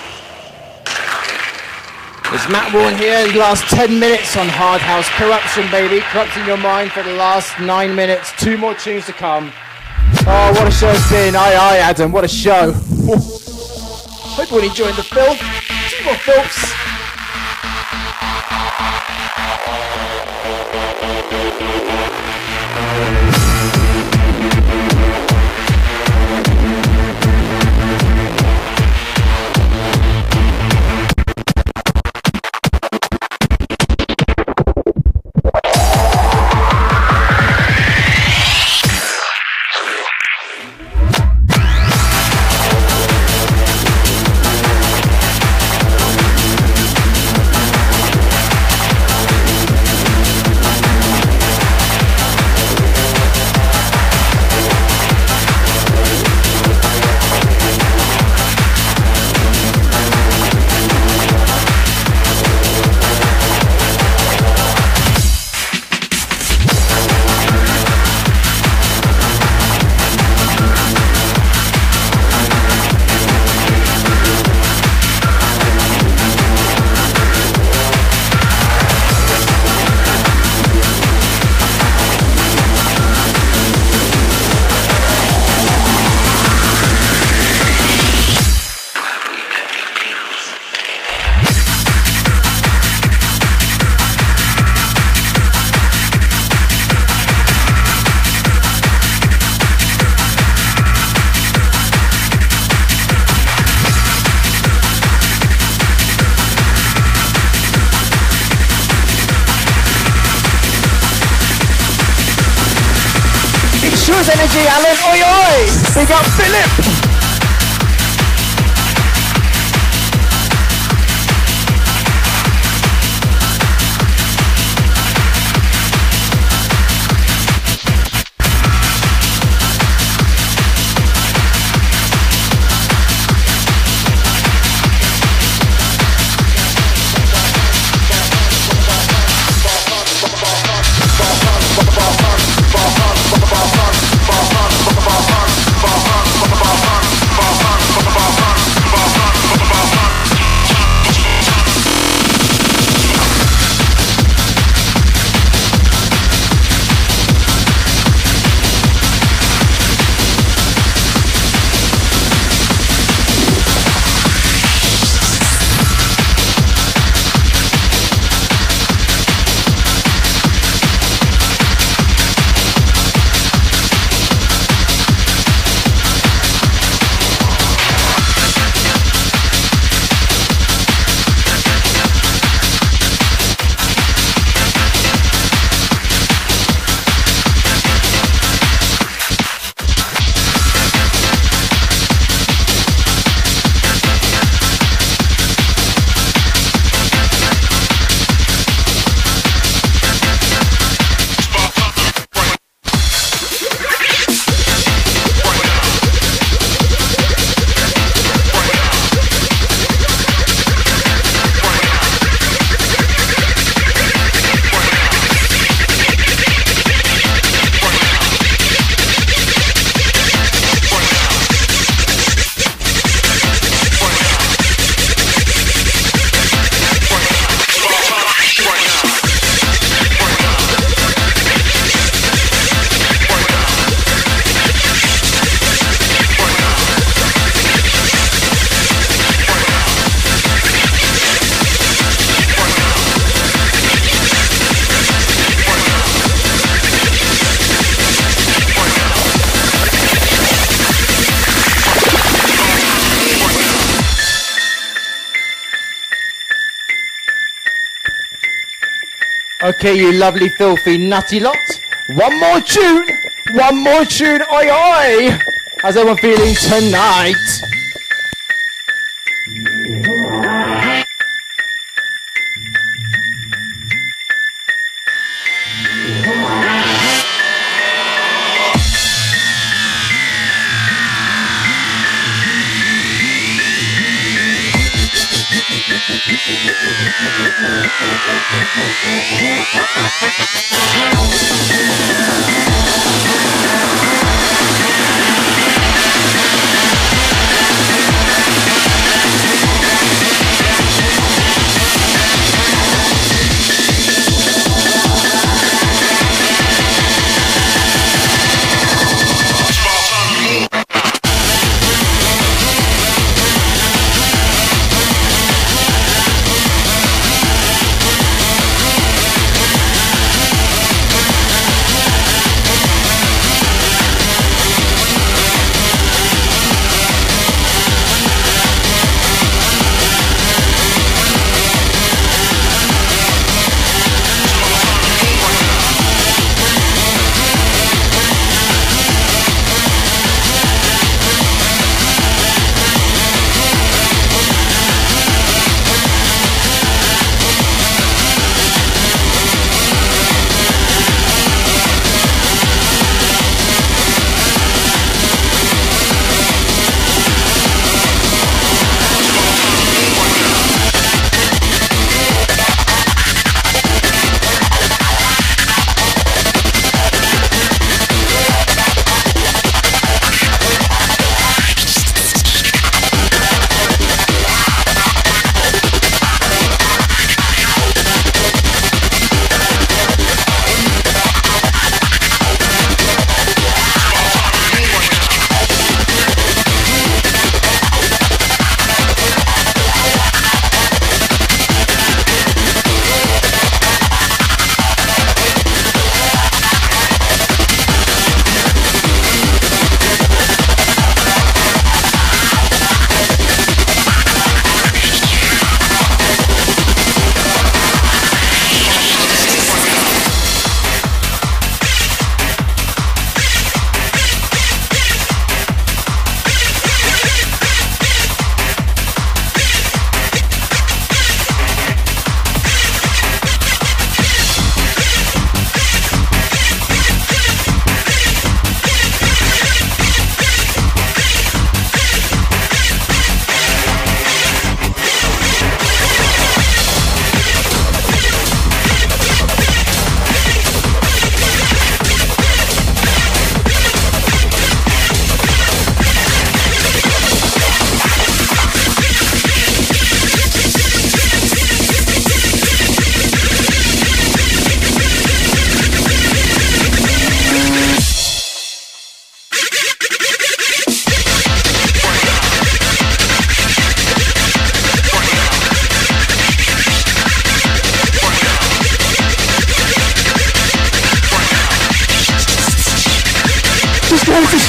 There's Matt Warren here, the last ten minutes on Hard House Corruption, baby. Corrupting your mind for the last nine minutes. Two more tunes to come. Oh, what a show it's been. Aye, aye, Adam, what a show. Hope everyone enjoyed the film. Two more films. Energy, Alan, oi oi! Big up Philip! Okay, you lovely, filthy, nutty lot. One more tune. One more tune. Oi, oi. How's everyone feeling tonight?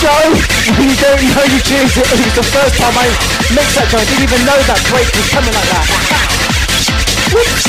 show when you don't know you choose it. It was the first time I mixed that joint. Didn't even know that break was coming like that. Whoops.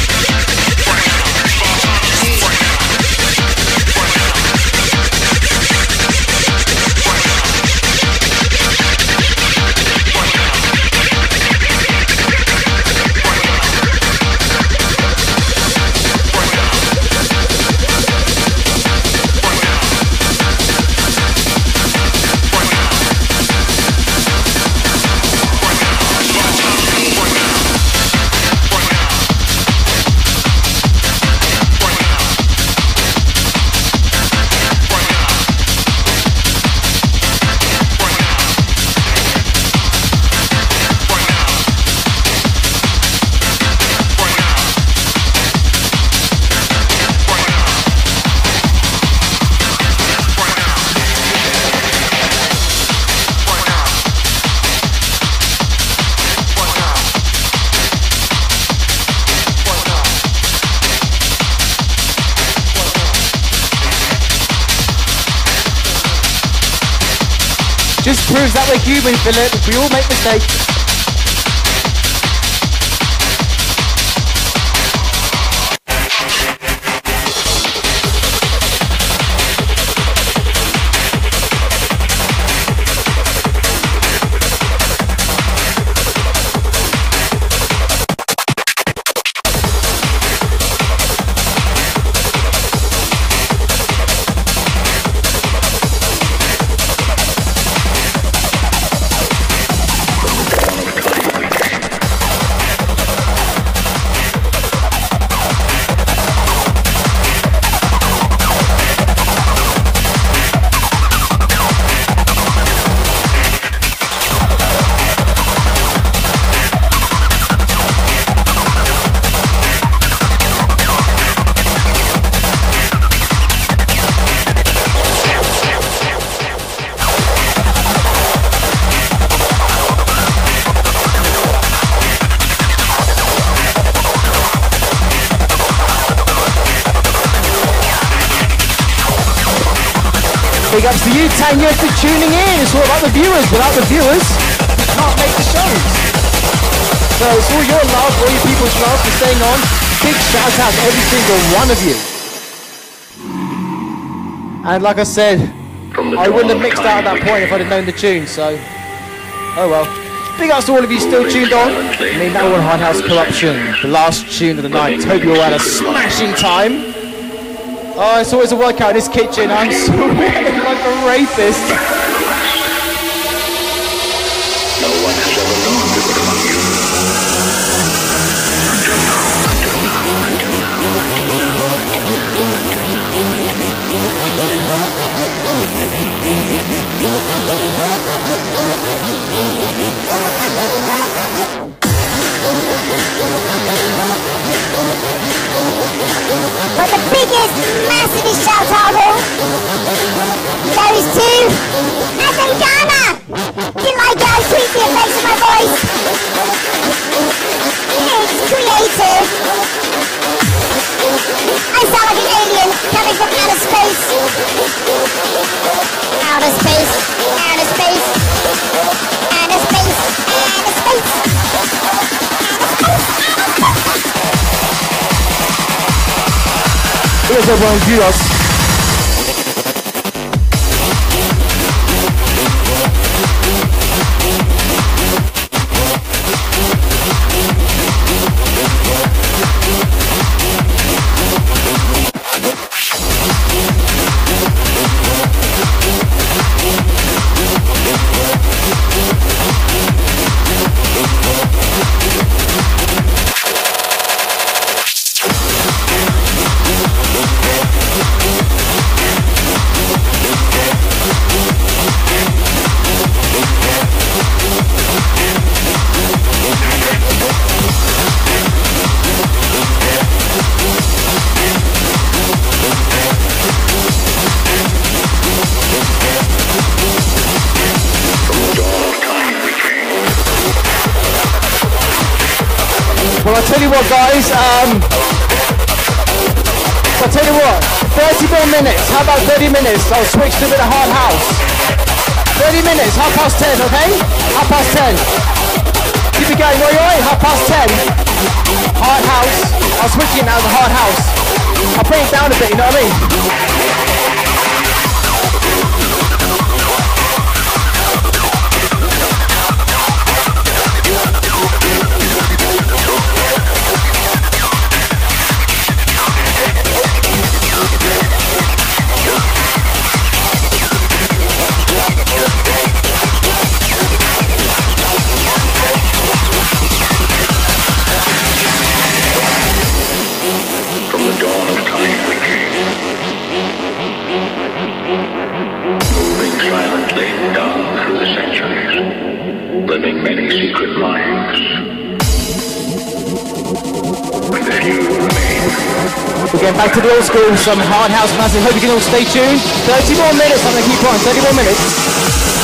Just proves that we're human, Philip. We all make mistakes. Big ups to you, Tanya, for tuning in. It's all about the viewers. Without the viewers, we can't make the shows. So it's all your love, all your people's love for staying on. Big shout out to every single one of you. And like I said, I wouldn't have mixed out at that point if I'd have known the tune, so oh well. Big ups to all of you still tuned on. Me, Matt Warren, Hard House Corruption, the last tune of the night. Hope you all had a smashing time. Oh, it's always a workout in this kitchen. I'm sweating like a rapist. No one has ever known to put among you. Until now, until now, until But the biggest, massive shout out goes to Adam Ghana. You like how sweet the effects of my voice? It's creative. I sound like an alien coming from outer space. Outer space, outer space, outer space, outer space, outer space. Here's everyone view us. Well, I'll tell you what, guys, um, I'll tell you what, thirty more minutes, how about thirty minutes? I'll switch to a bit of hard house. thirty minutes, half past ten, okay? Half past ten. Keep it going, oi oi, half past ten. Hard house. I'll switch it now to hard house. I'll bring it down a bit, you know what I mean? Living many secret lives. But the few remain. We're getting back to the old school, some hard house massive. Hope you can all stay tuned. thirty more minutes, I'm gonna keep on. thirty more minutes.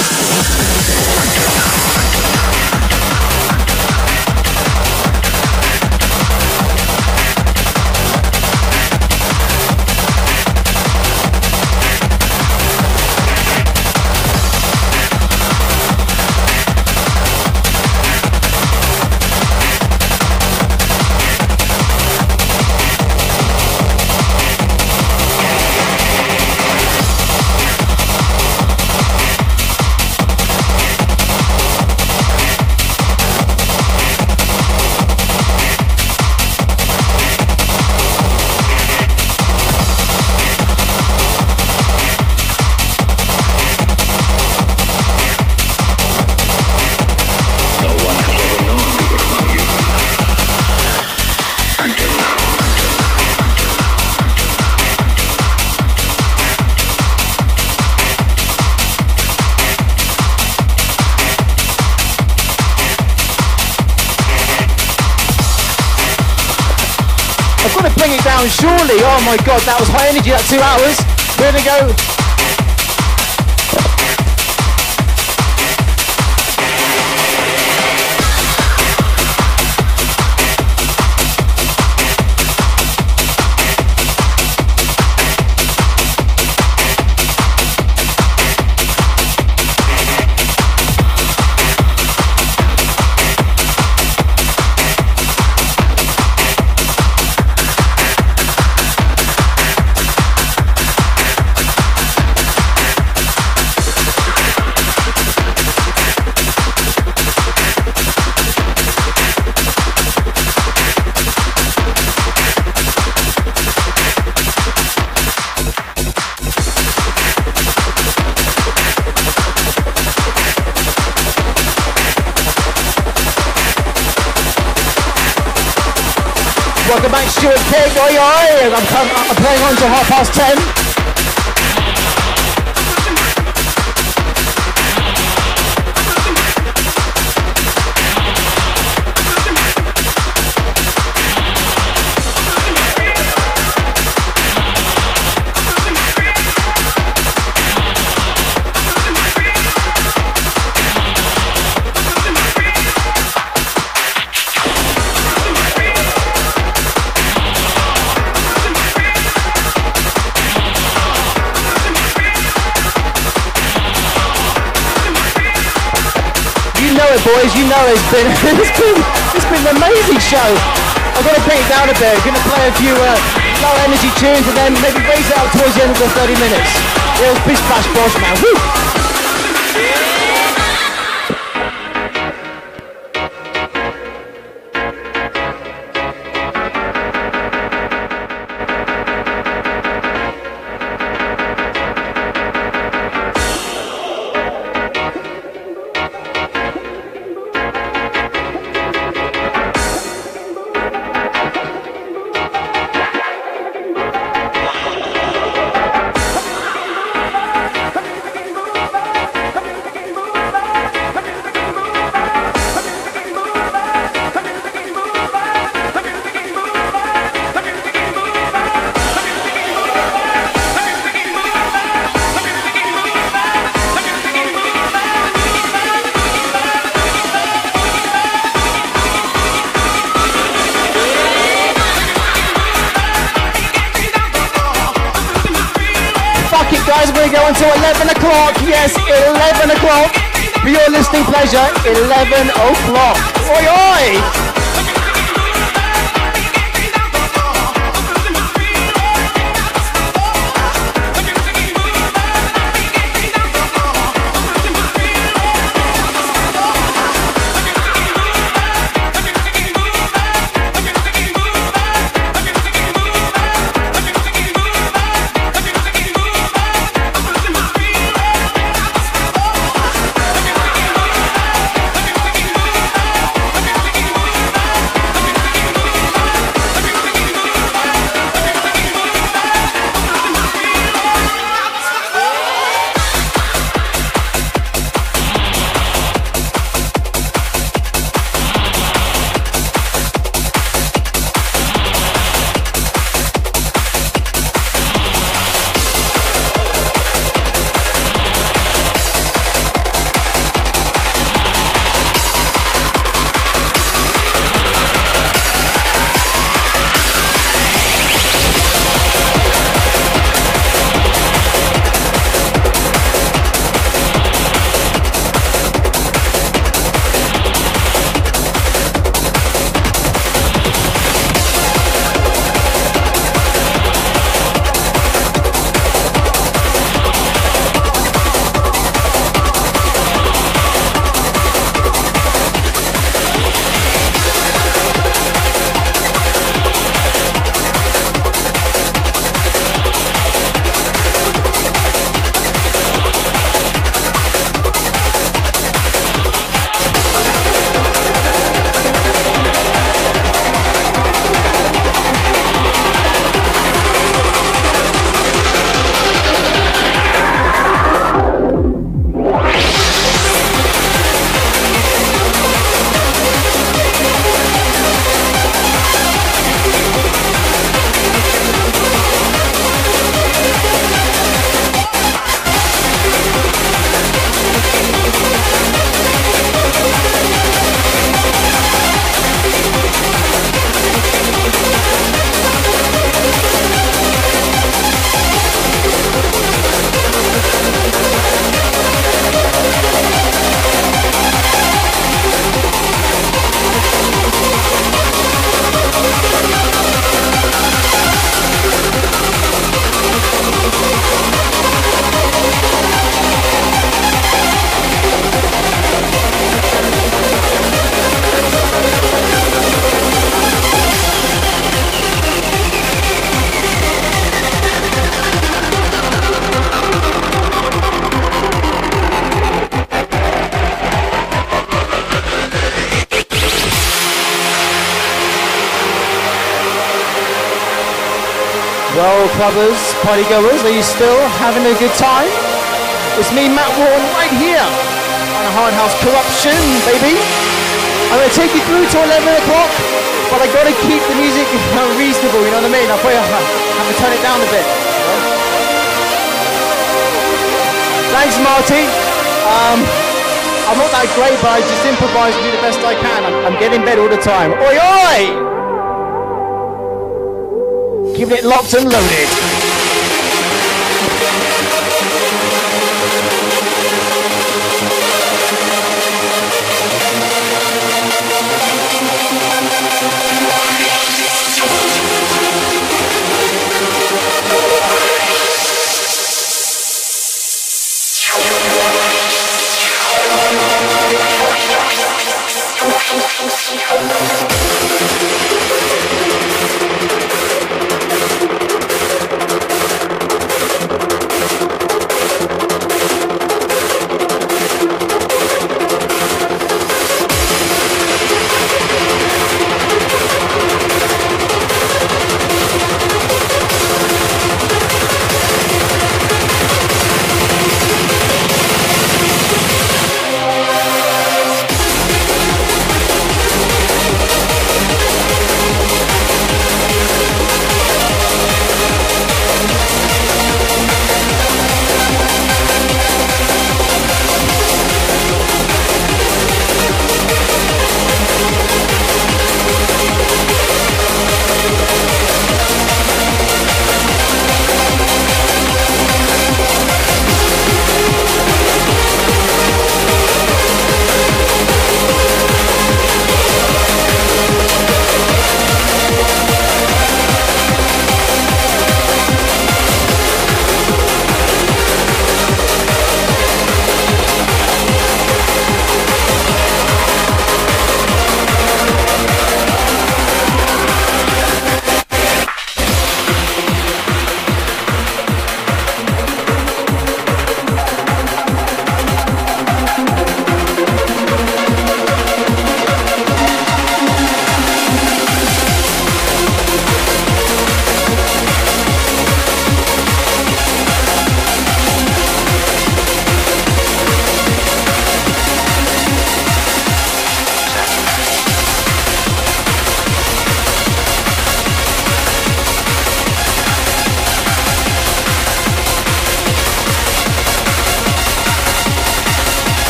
Surely, oh my god, that was high energy, that two hours. We're gonna go. Welcome back, Stuart Pig. Oi, oi. I'm, I'm playing on till half past ten. Boys, you know it's been it's been it's been an amazing show. I've got to bring it down a bit. I'm going to play a few uh, low energy tunes and then maybe raise it out towards the end of the thirty minutes. It was Bish Bash Bosh, man. Woo! go until eleven o'clock. Yes, eleven o'clock. For your listening pleasure, eleven o'clock. Oi, oi! Well, clubbers, partygoers, are you still having a good time? It's me, Matt Warren, right here on Hard House Corruption, baby. I'm going to take you through to eleven o'clock, but I got to keep the music reasonable, you know what I mean? I'll probably have to turn it down a bit. Thanks, Marty. Um, I'm not that great, but I just improvise and do the best I can. I'm, I'm getting better all the time. Oi, oi! Keeping it locked and loaded.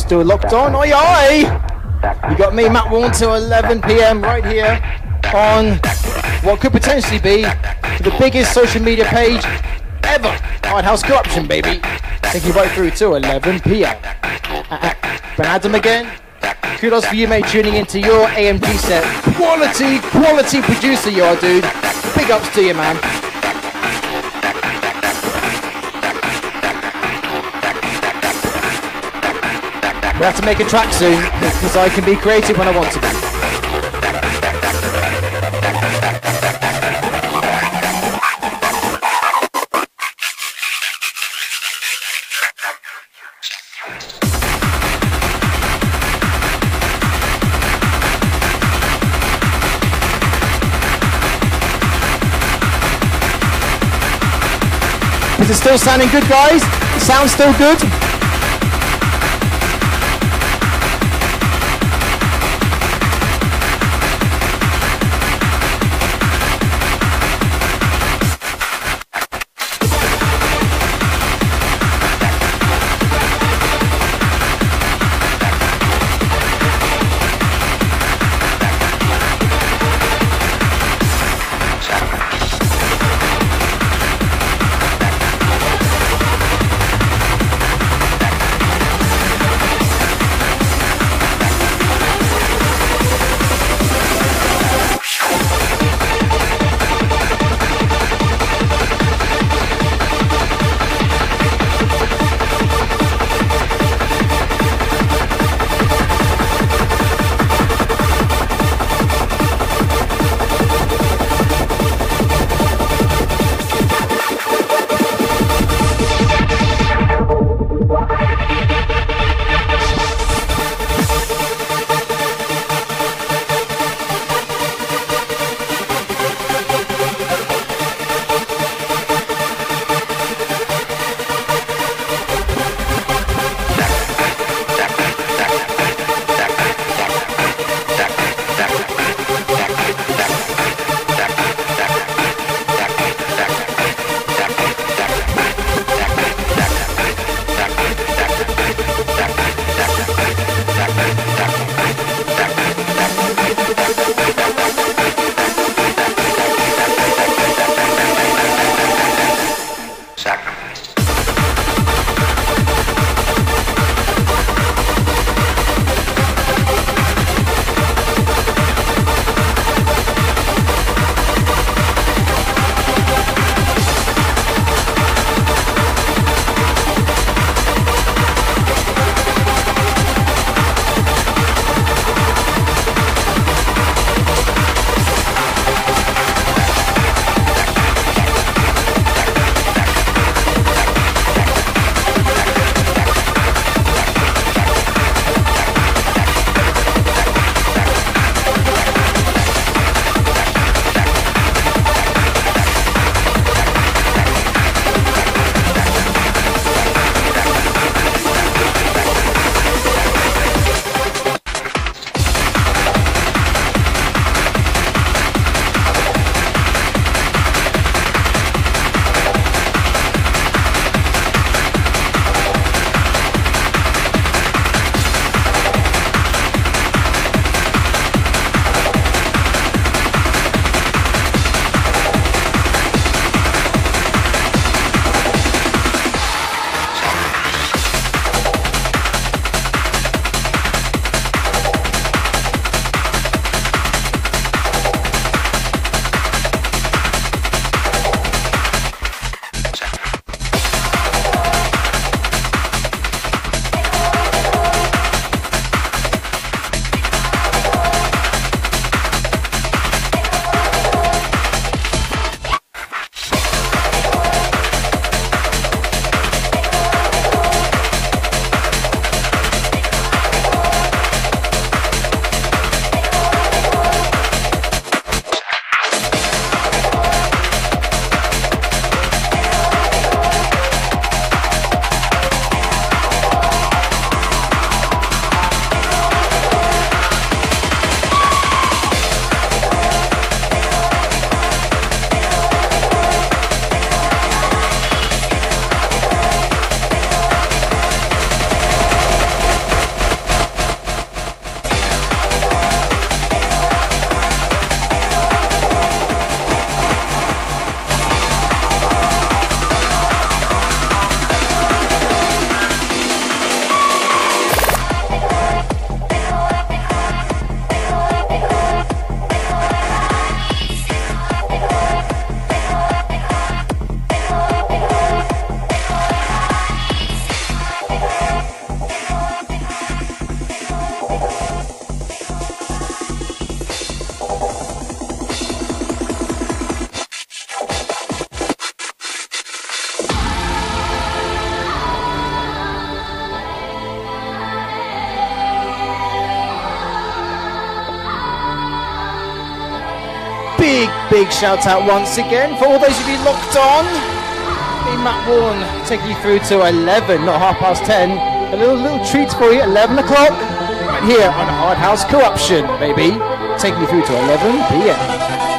still locked on. Oi, oi! You got me, Matt Warren, till eleven p m right here on what could potentially be the biggest social media page ever. Hard House Corruption, baby. Taking you right through till eleven p m Uh, Ben Adam again. Kudos for you, mate, tuning into your A M G set. Quality, quality producer you are, dude. Big ups to you, man. We have to make a track soon, because I can be creative when I want to be. Is it still sounding good, guys? Sounds still good? big, big shout out once again for all those of you locked on. Me, Matt Warren, taking you through to eleven, not half past ten. A little little treat for you, eleven o'clock, right here on Hard House Corruption, baby. Taking you through to eleven p m.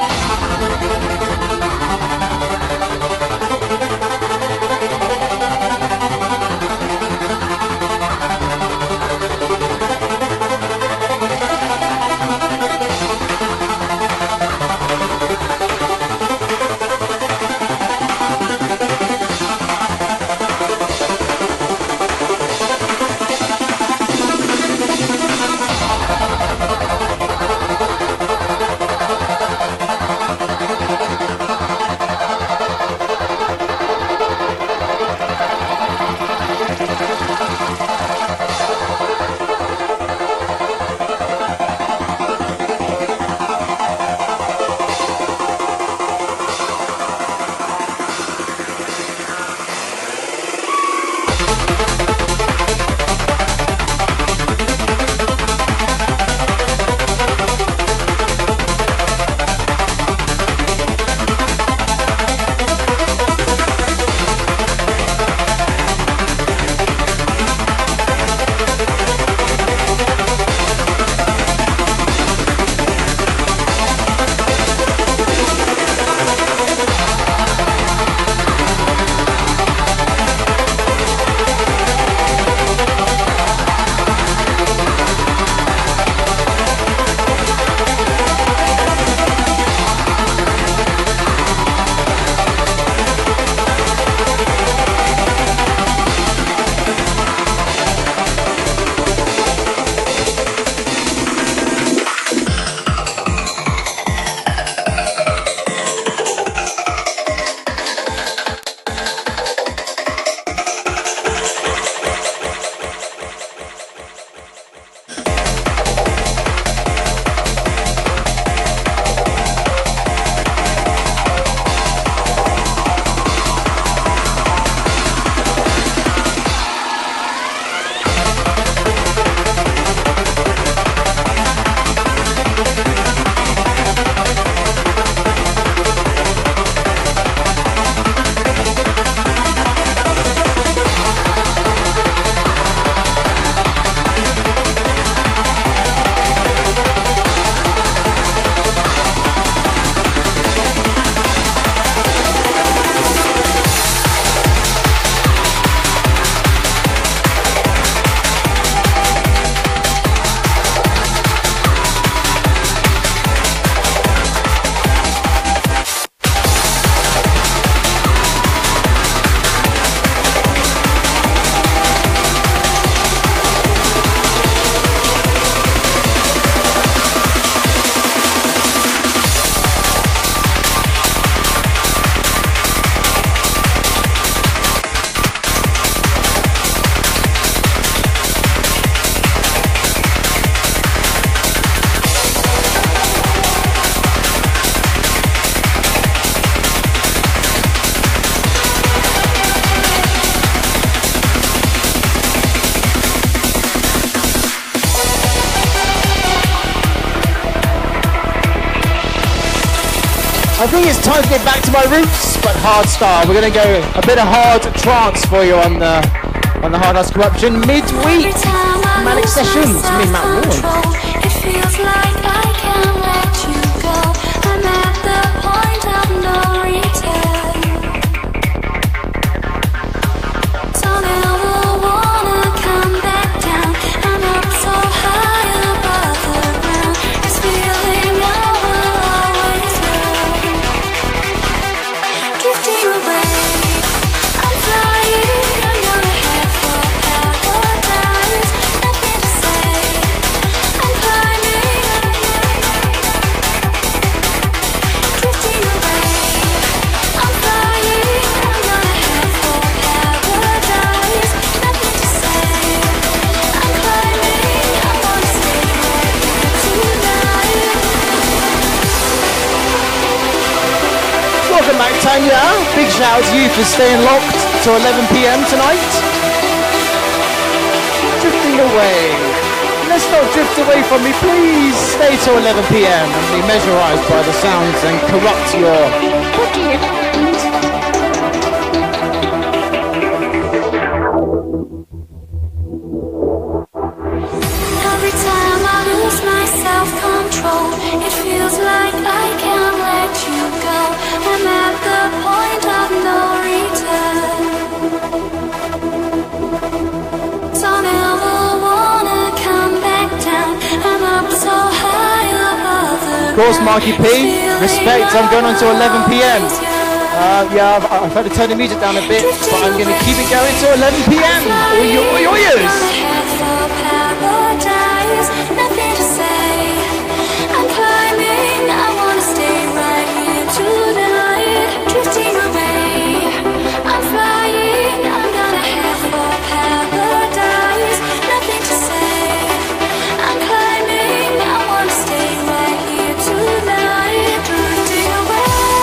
I think it's time to get back to my roots, but hard style. We're going to go a bit of hard trance for you on the on the Hard House Corruption midweek Manic Sessions. Me, Matt Warren. It feels like I can't let you go. I'm at the point of no return. Don't ever wanna come back down. I'm up so high above the ground. This feeling I will always learn. Drifting away, I'm flying. I'm gonna head for paradise. Nothing to say. I'm climbing. Drifting away, I'm flying. I'm gonna head for paradise. Nothing to say. I'm climbing. I wanna stay right here tonight. Welcome back, Tanya. Big shout out to you for staying locked till eleven p m tonight. Drifting away. let's not drift away from me, please. Stay till eleven p m and be mesmerised by the sounds and corrupt your body and Every time I lose my self-control, it feels like I can't let you go. I'm at the point of no return. Don't ever wanna come back down. I'm up so high above the Of course, Marky P, respect, I'm going on to eleven p m Uh, yeah, I've, I've had to turn the music down a bit, but I'm going to keep it going till eleven p m All your, all your ears. Paradise, nothing to say. I'm climbing, I wanna stay right here tonight, drifting away. I'm flying, I'm gonna head for paradise, nothing to say. I'm climbing, I wanna stay right here tonight, drifting away.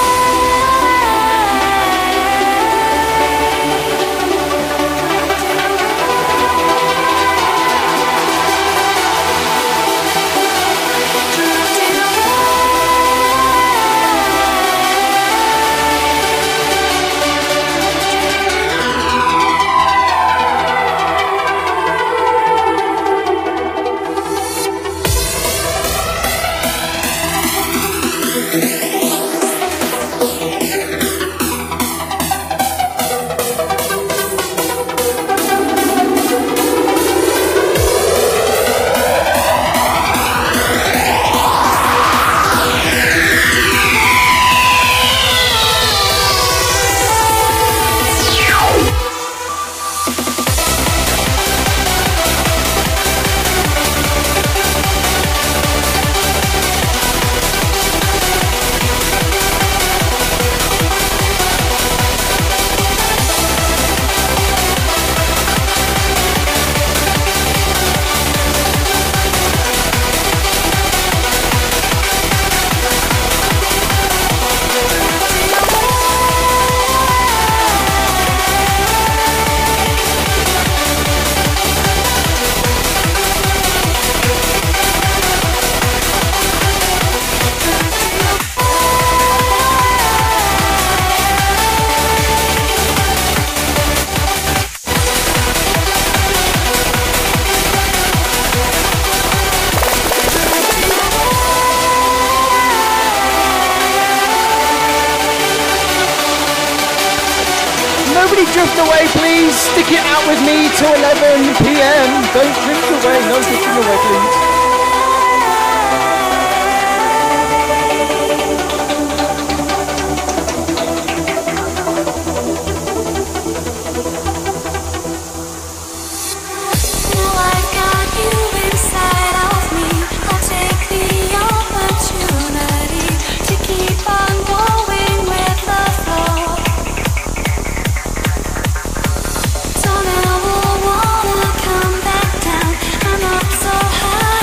Drift away, please. Stick it out with me till eleven p m Don't drift away. No drifting away, please. Now I've got you inside of me. I'll take the opportunity to keep on going with the flow. Don't ever wanna come back down. I'm up so high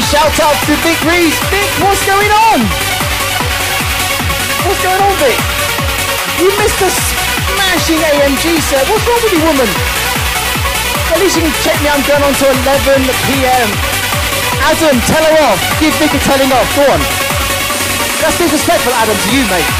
shout out to Vic Reese. Vic, what's going on? What's going on, Vic? You missed a smashing A M G set. What's wrong with you, woman? At least you can check me. I'm going on to eleven p m Adam, tell her off. Give Vic a telling off. Go on. That's disrespectful, Adam, to you, mate.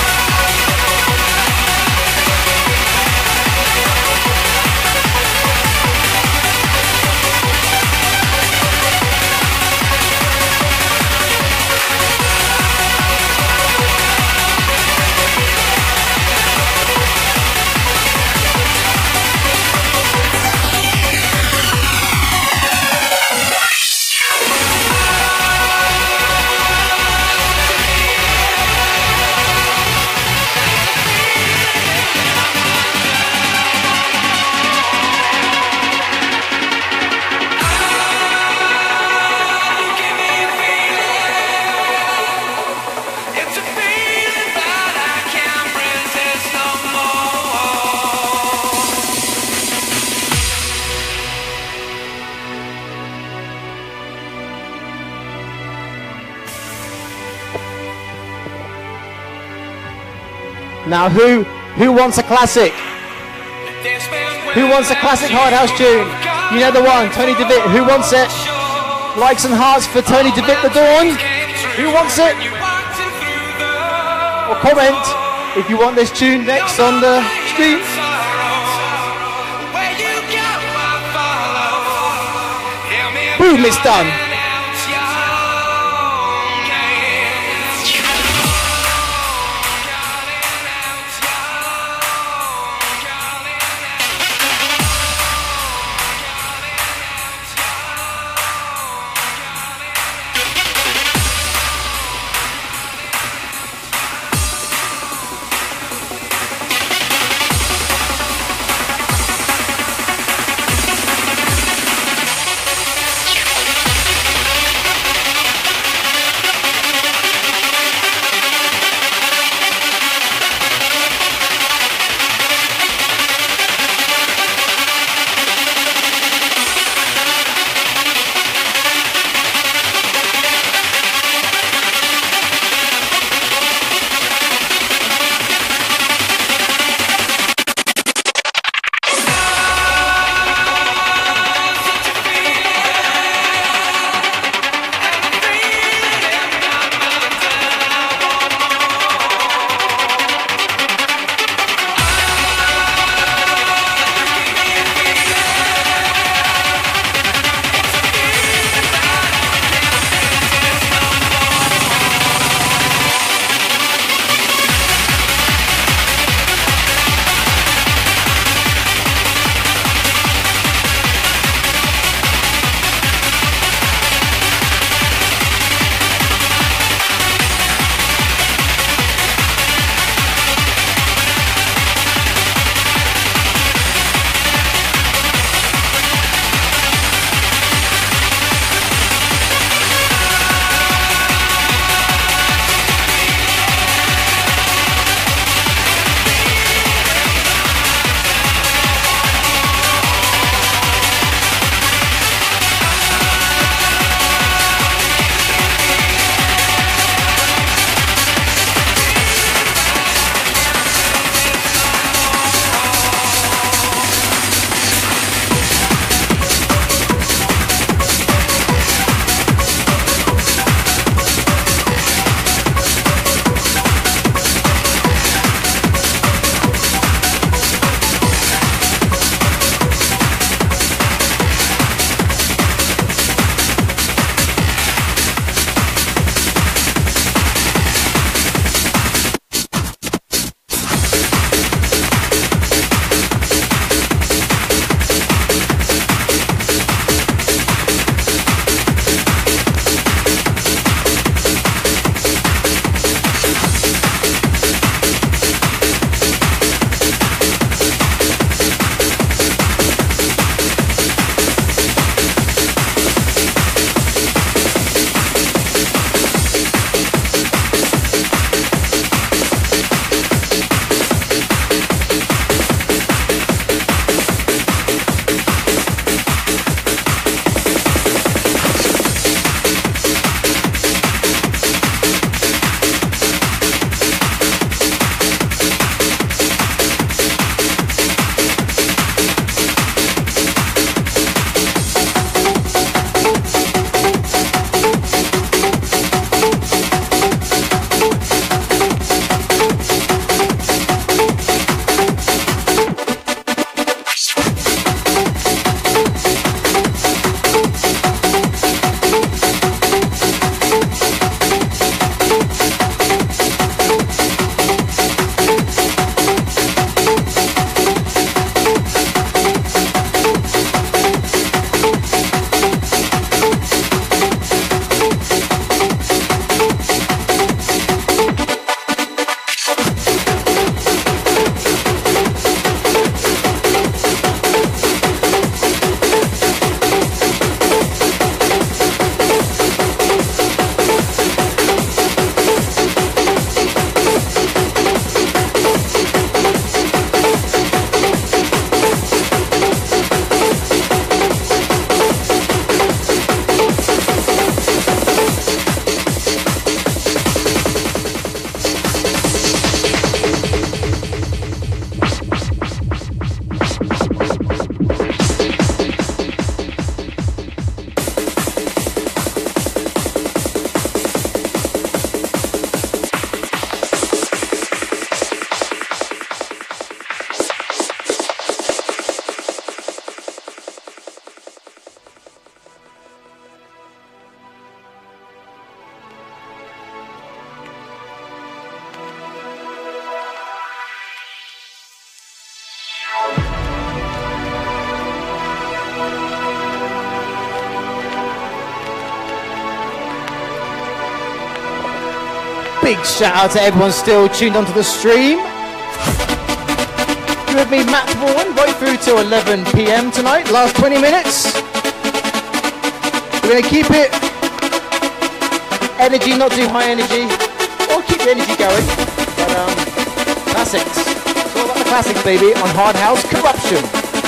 Now who who wants a classic? Who wants a classic hard house tune? You know the one, Tony DeVitt. Who wants it? Likes and hearts for Tony DeVitt the Dawn. Who wants it? Or comment if you want this tune next on the stream. Boom, it's done. Big shout out to everyone still tuned onto the stream. You with me, Matt Vaughan, right through till eleven p m tonight. Last twenty minutes. We're going to keep it energy, not too high energy, or keep the energy going. But um, classics. It's all about the classics, baby, on Hard House Corruption.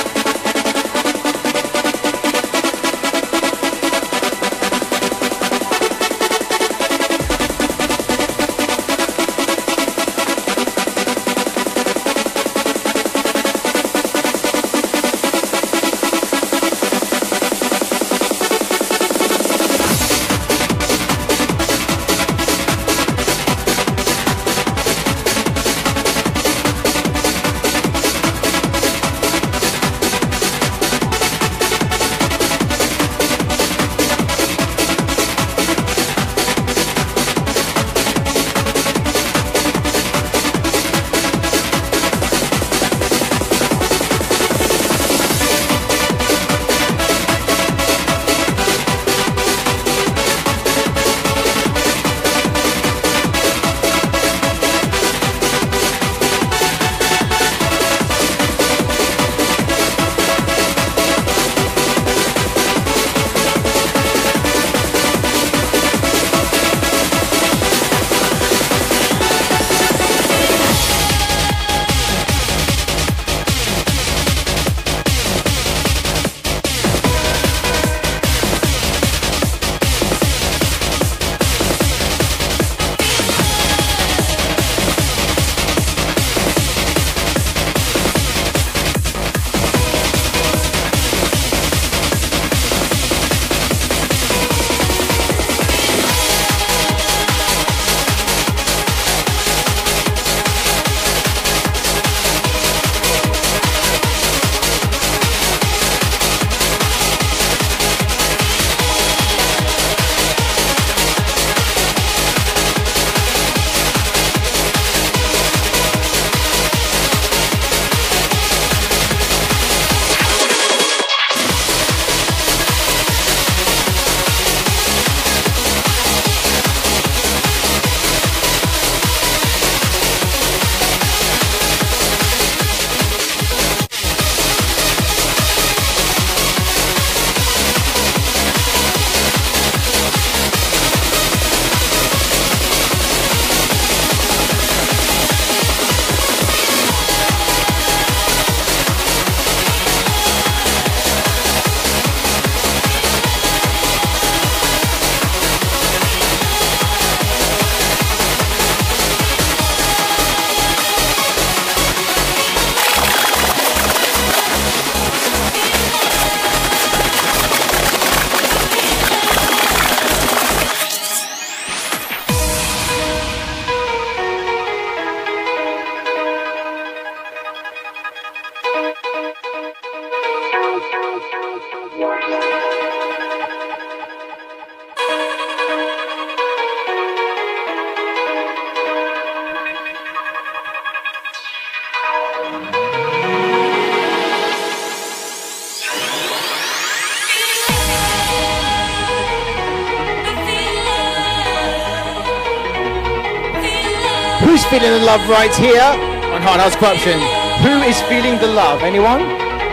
Who's feeling the love right here on Hard House Corruption? Who is feeling the love? Anyone?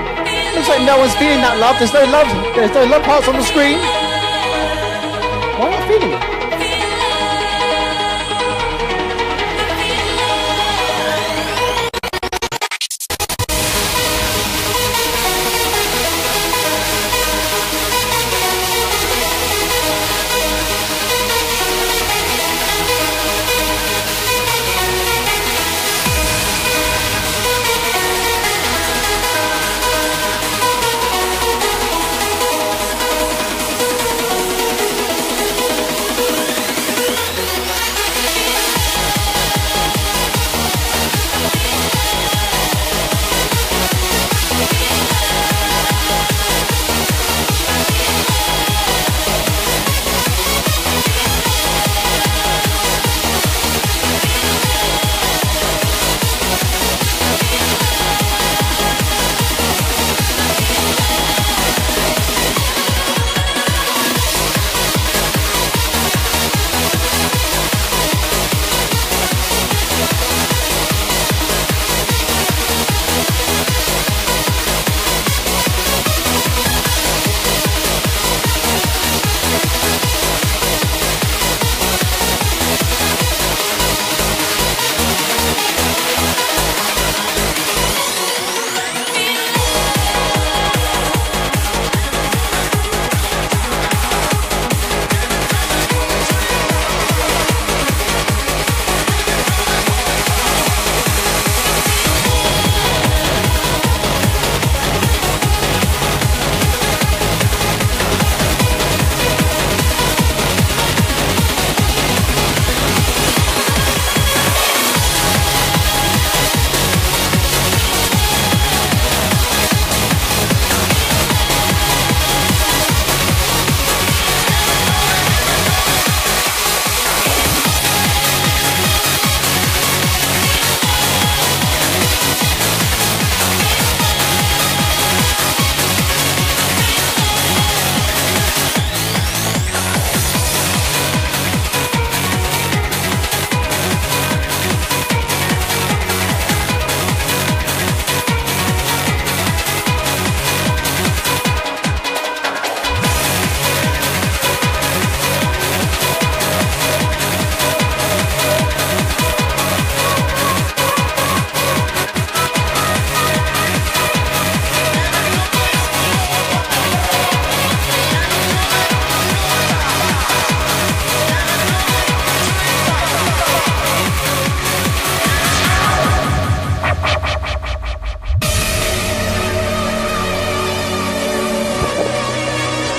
Looks like no one's feeling that love. There's no love. There's no love hearts on the screen. Why not feeling it?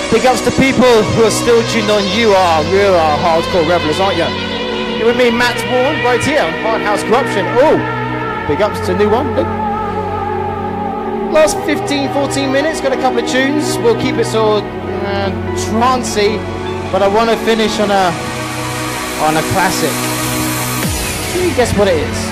Big ups to people who are still tuned on. You are, you are hardcore revelers, aren't you? You're with me, Matt Warren, right here on Hard House Corruption. Oh, big ups to a new one. Look. Last fifteen, fourteen minutes, got a couple of tunes. We'll keep it sort of uh, trancey, but I want to finish on a on a classic. Can you guess what it is?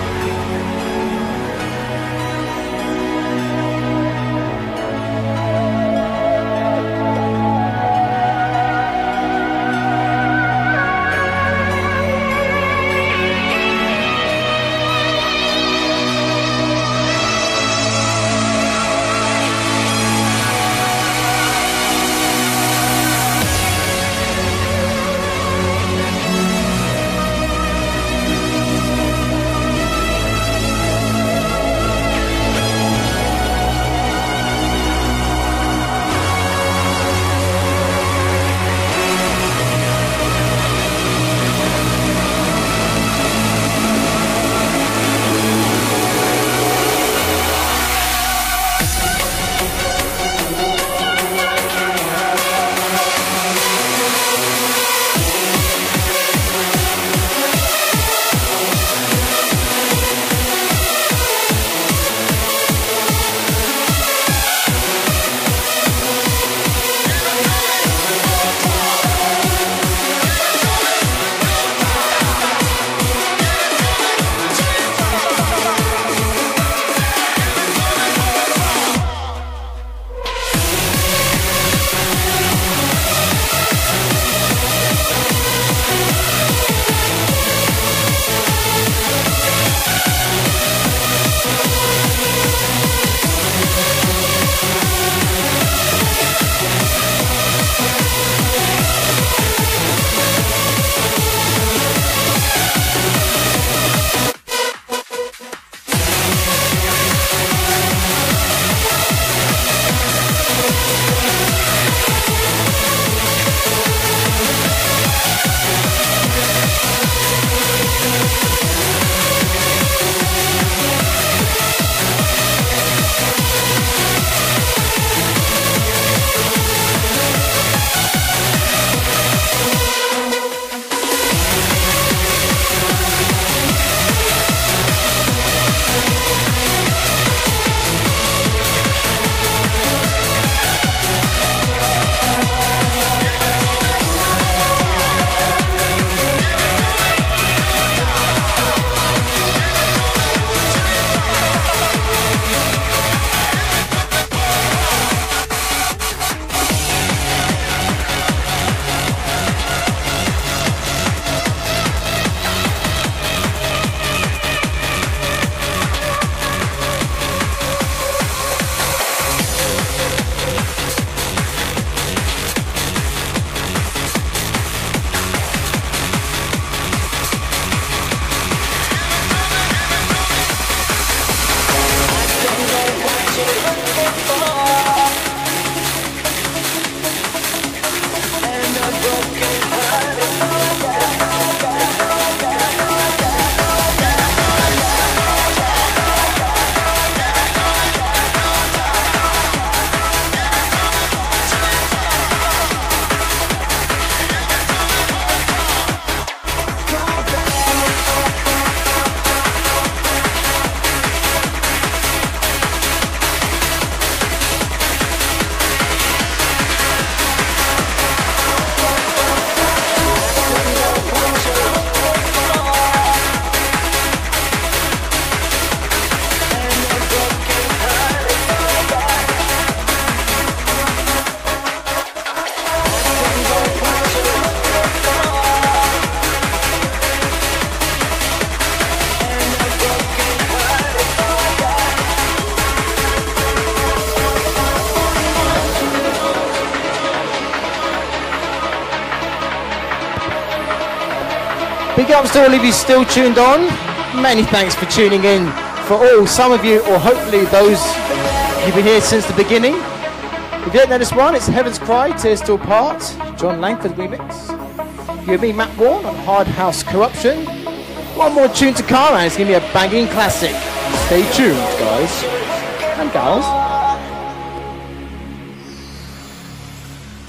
Big ups to all of you still tuned on. Many thanks for tuning in. For all, some of you, or hopefully those you've been here since the beginning. If you don't know this one, it's Heaven's Cry, Tears Still Part, John Langford remix. You and me, Matt Warren, on Hard House Corruption. One more tune to come, and it's going to be a banging classic. Stay tuned, guys and gals.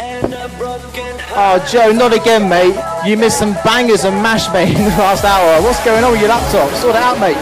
Oh, Joe, not again, mate. You missed some bangers and mash, mate, in the last hour. What's going on with your laptop? Sort it out, mate.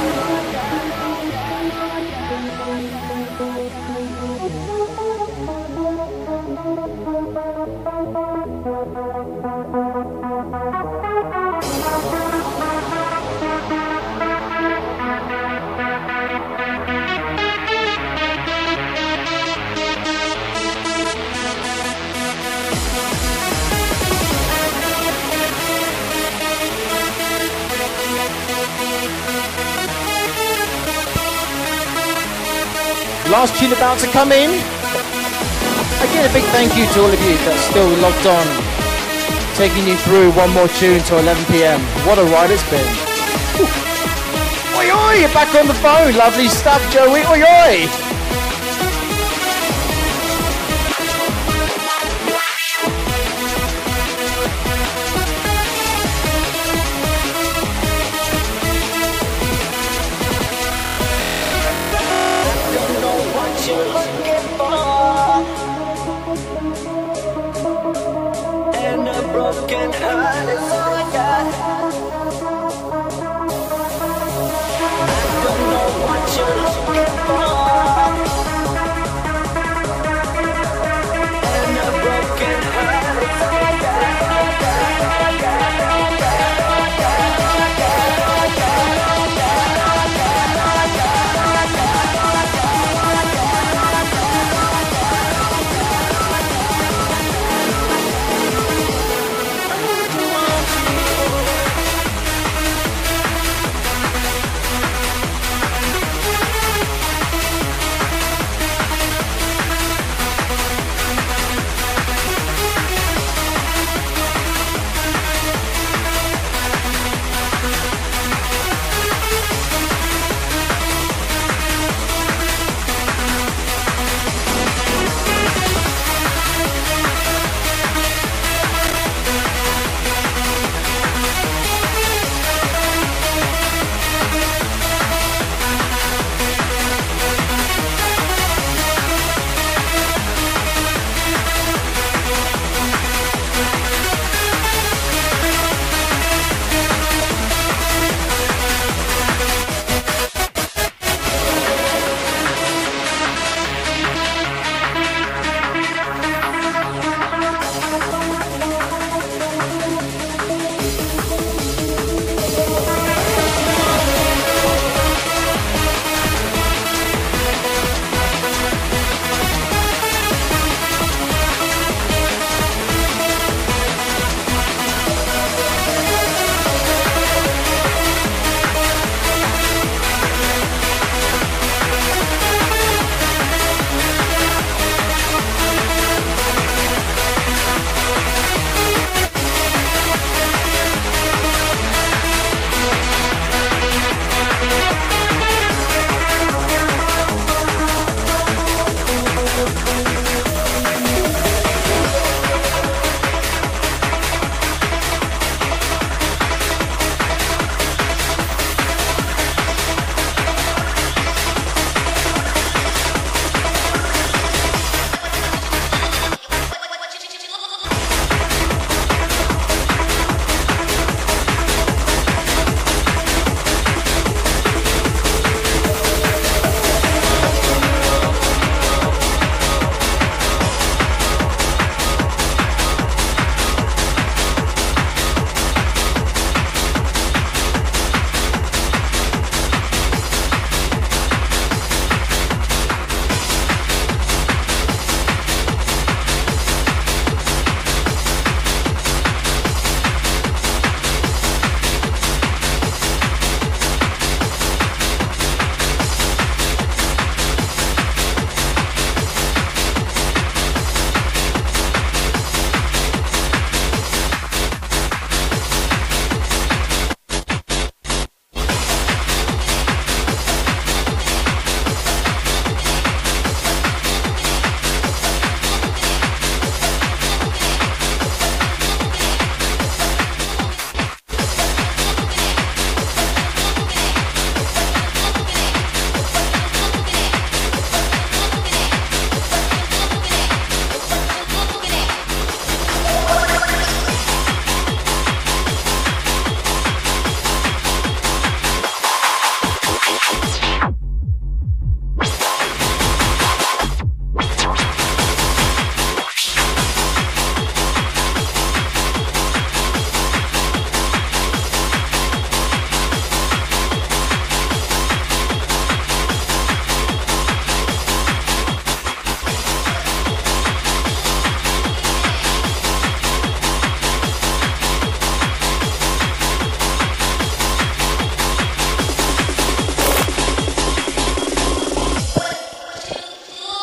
Last tune about to come in. Again, a big thank you to all of you that's still logged on, taking you through one more tune till eleven p m. What a ride it's been. Ooh. Oi oi, you're back on the phone. Lovely stuff, Joey. Oi oi.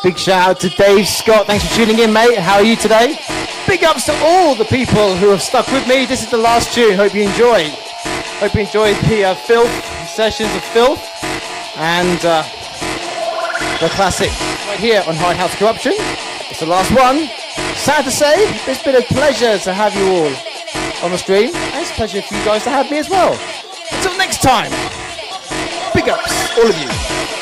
Big shout out to Dave Scott. Thanks for tuning in, mate. How are you today? Big ups to all the people who have stuck with me. This is the last tune. Hope you enjoy. Hope you enjoyed the uh, filth sessions of filth and uh, the classic right here on Hard House Corruption. It's the last one. Sad to say, it's been a pleasure to have you all on the stream. And it's a pleasure for you guys to have me as well. Until next time, big ups, all of you.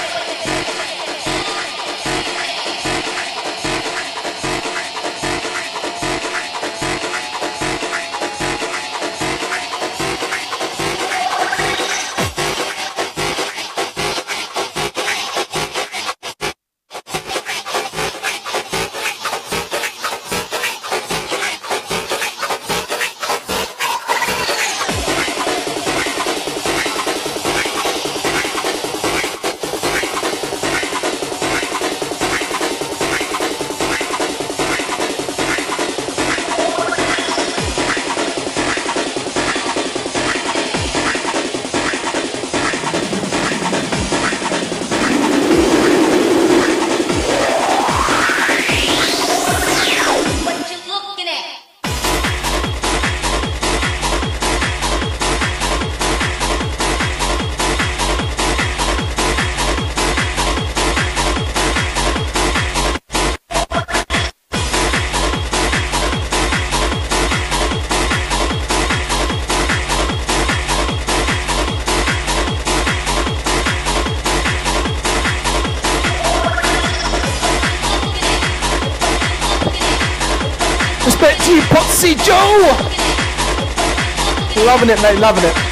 Respect to you, Potsy Joe! Loving it, mate, loving it.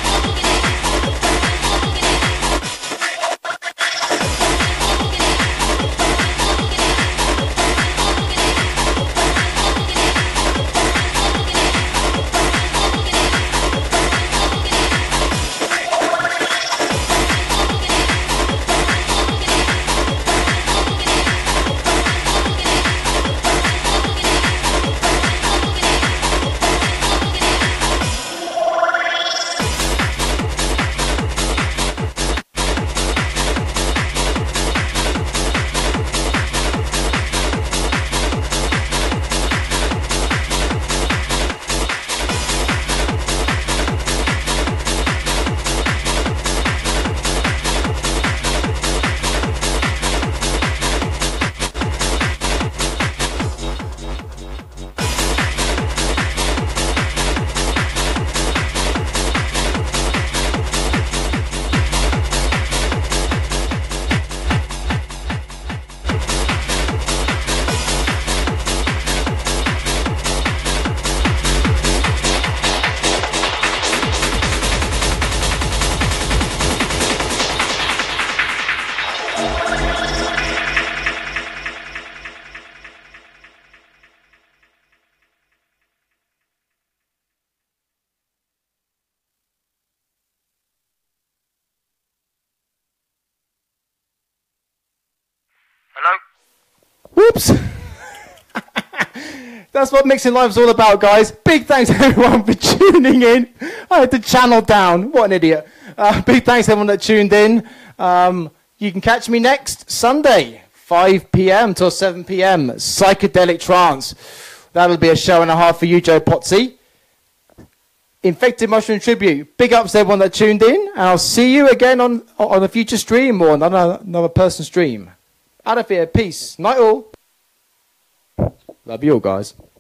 Hello? Whoops! That's what Mixing Live is all about, guys. Big thanks everyone for tuning in. I had to channel down. What an idiot. Uh, big thanks everyone that tuned in. Um, you can catch me next Sunday, five p m till seven p m Psychedelic Trance. That'll be a show and a half for you, Joe Potsy. Infected Mushroom Tribute. Big ups to everyone that tuned in. And I'll see you again on, on a future stream or another, another person stream. Out of here. Peace. Night all. Love you all, guys.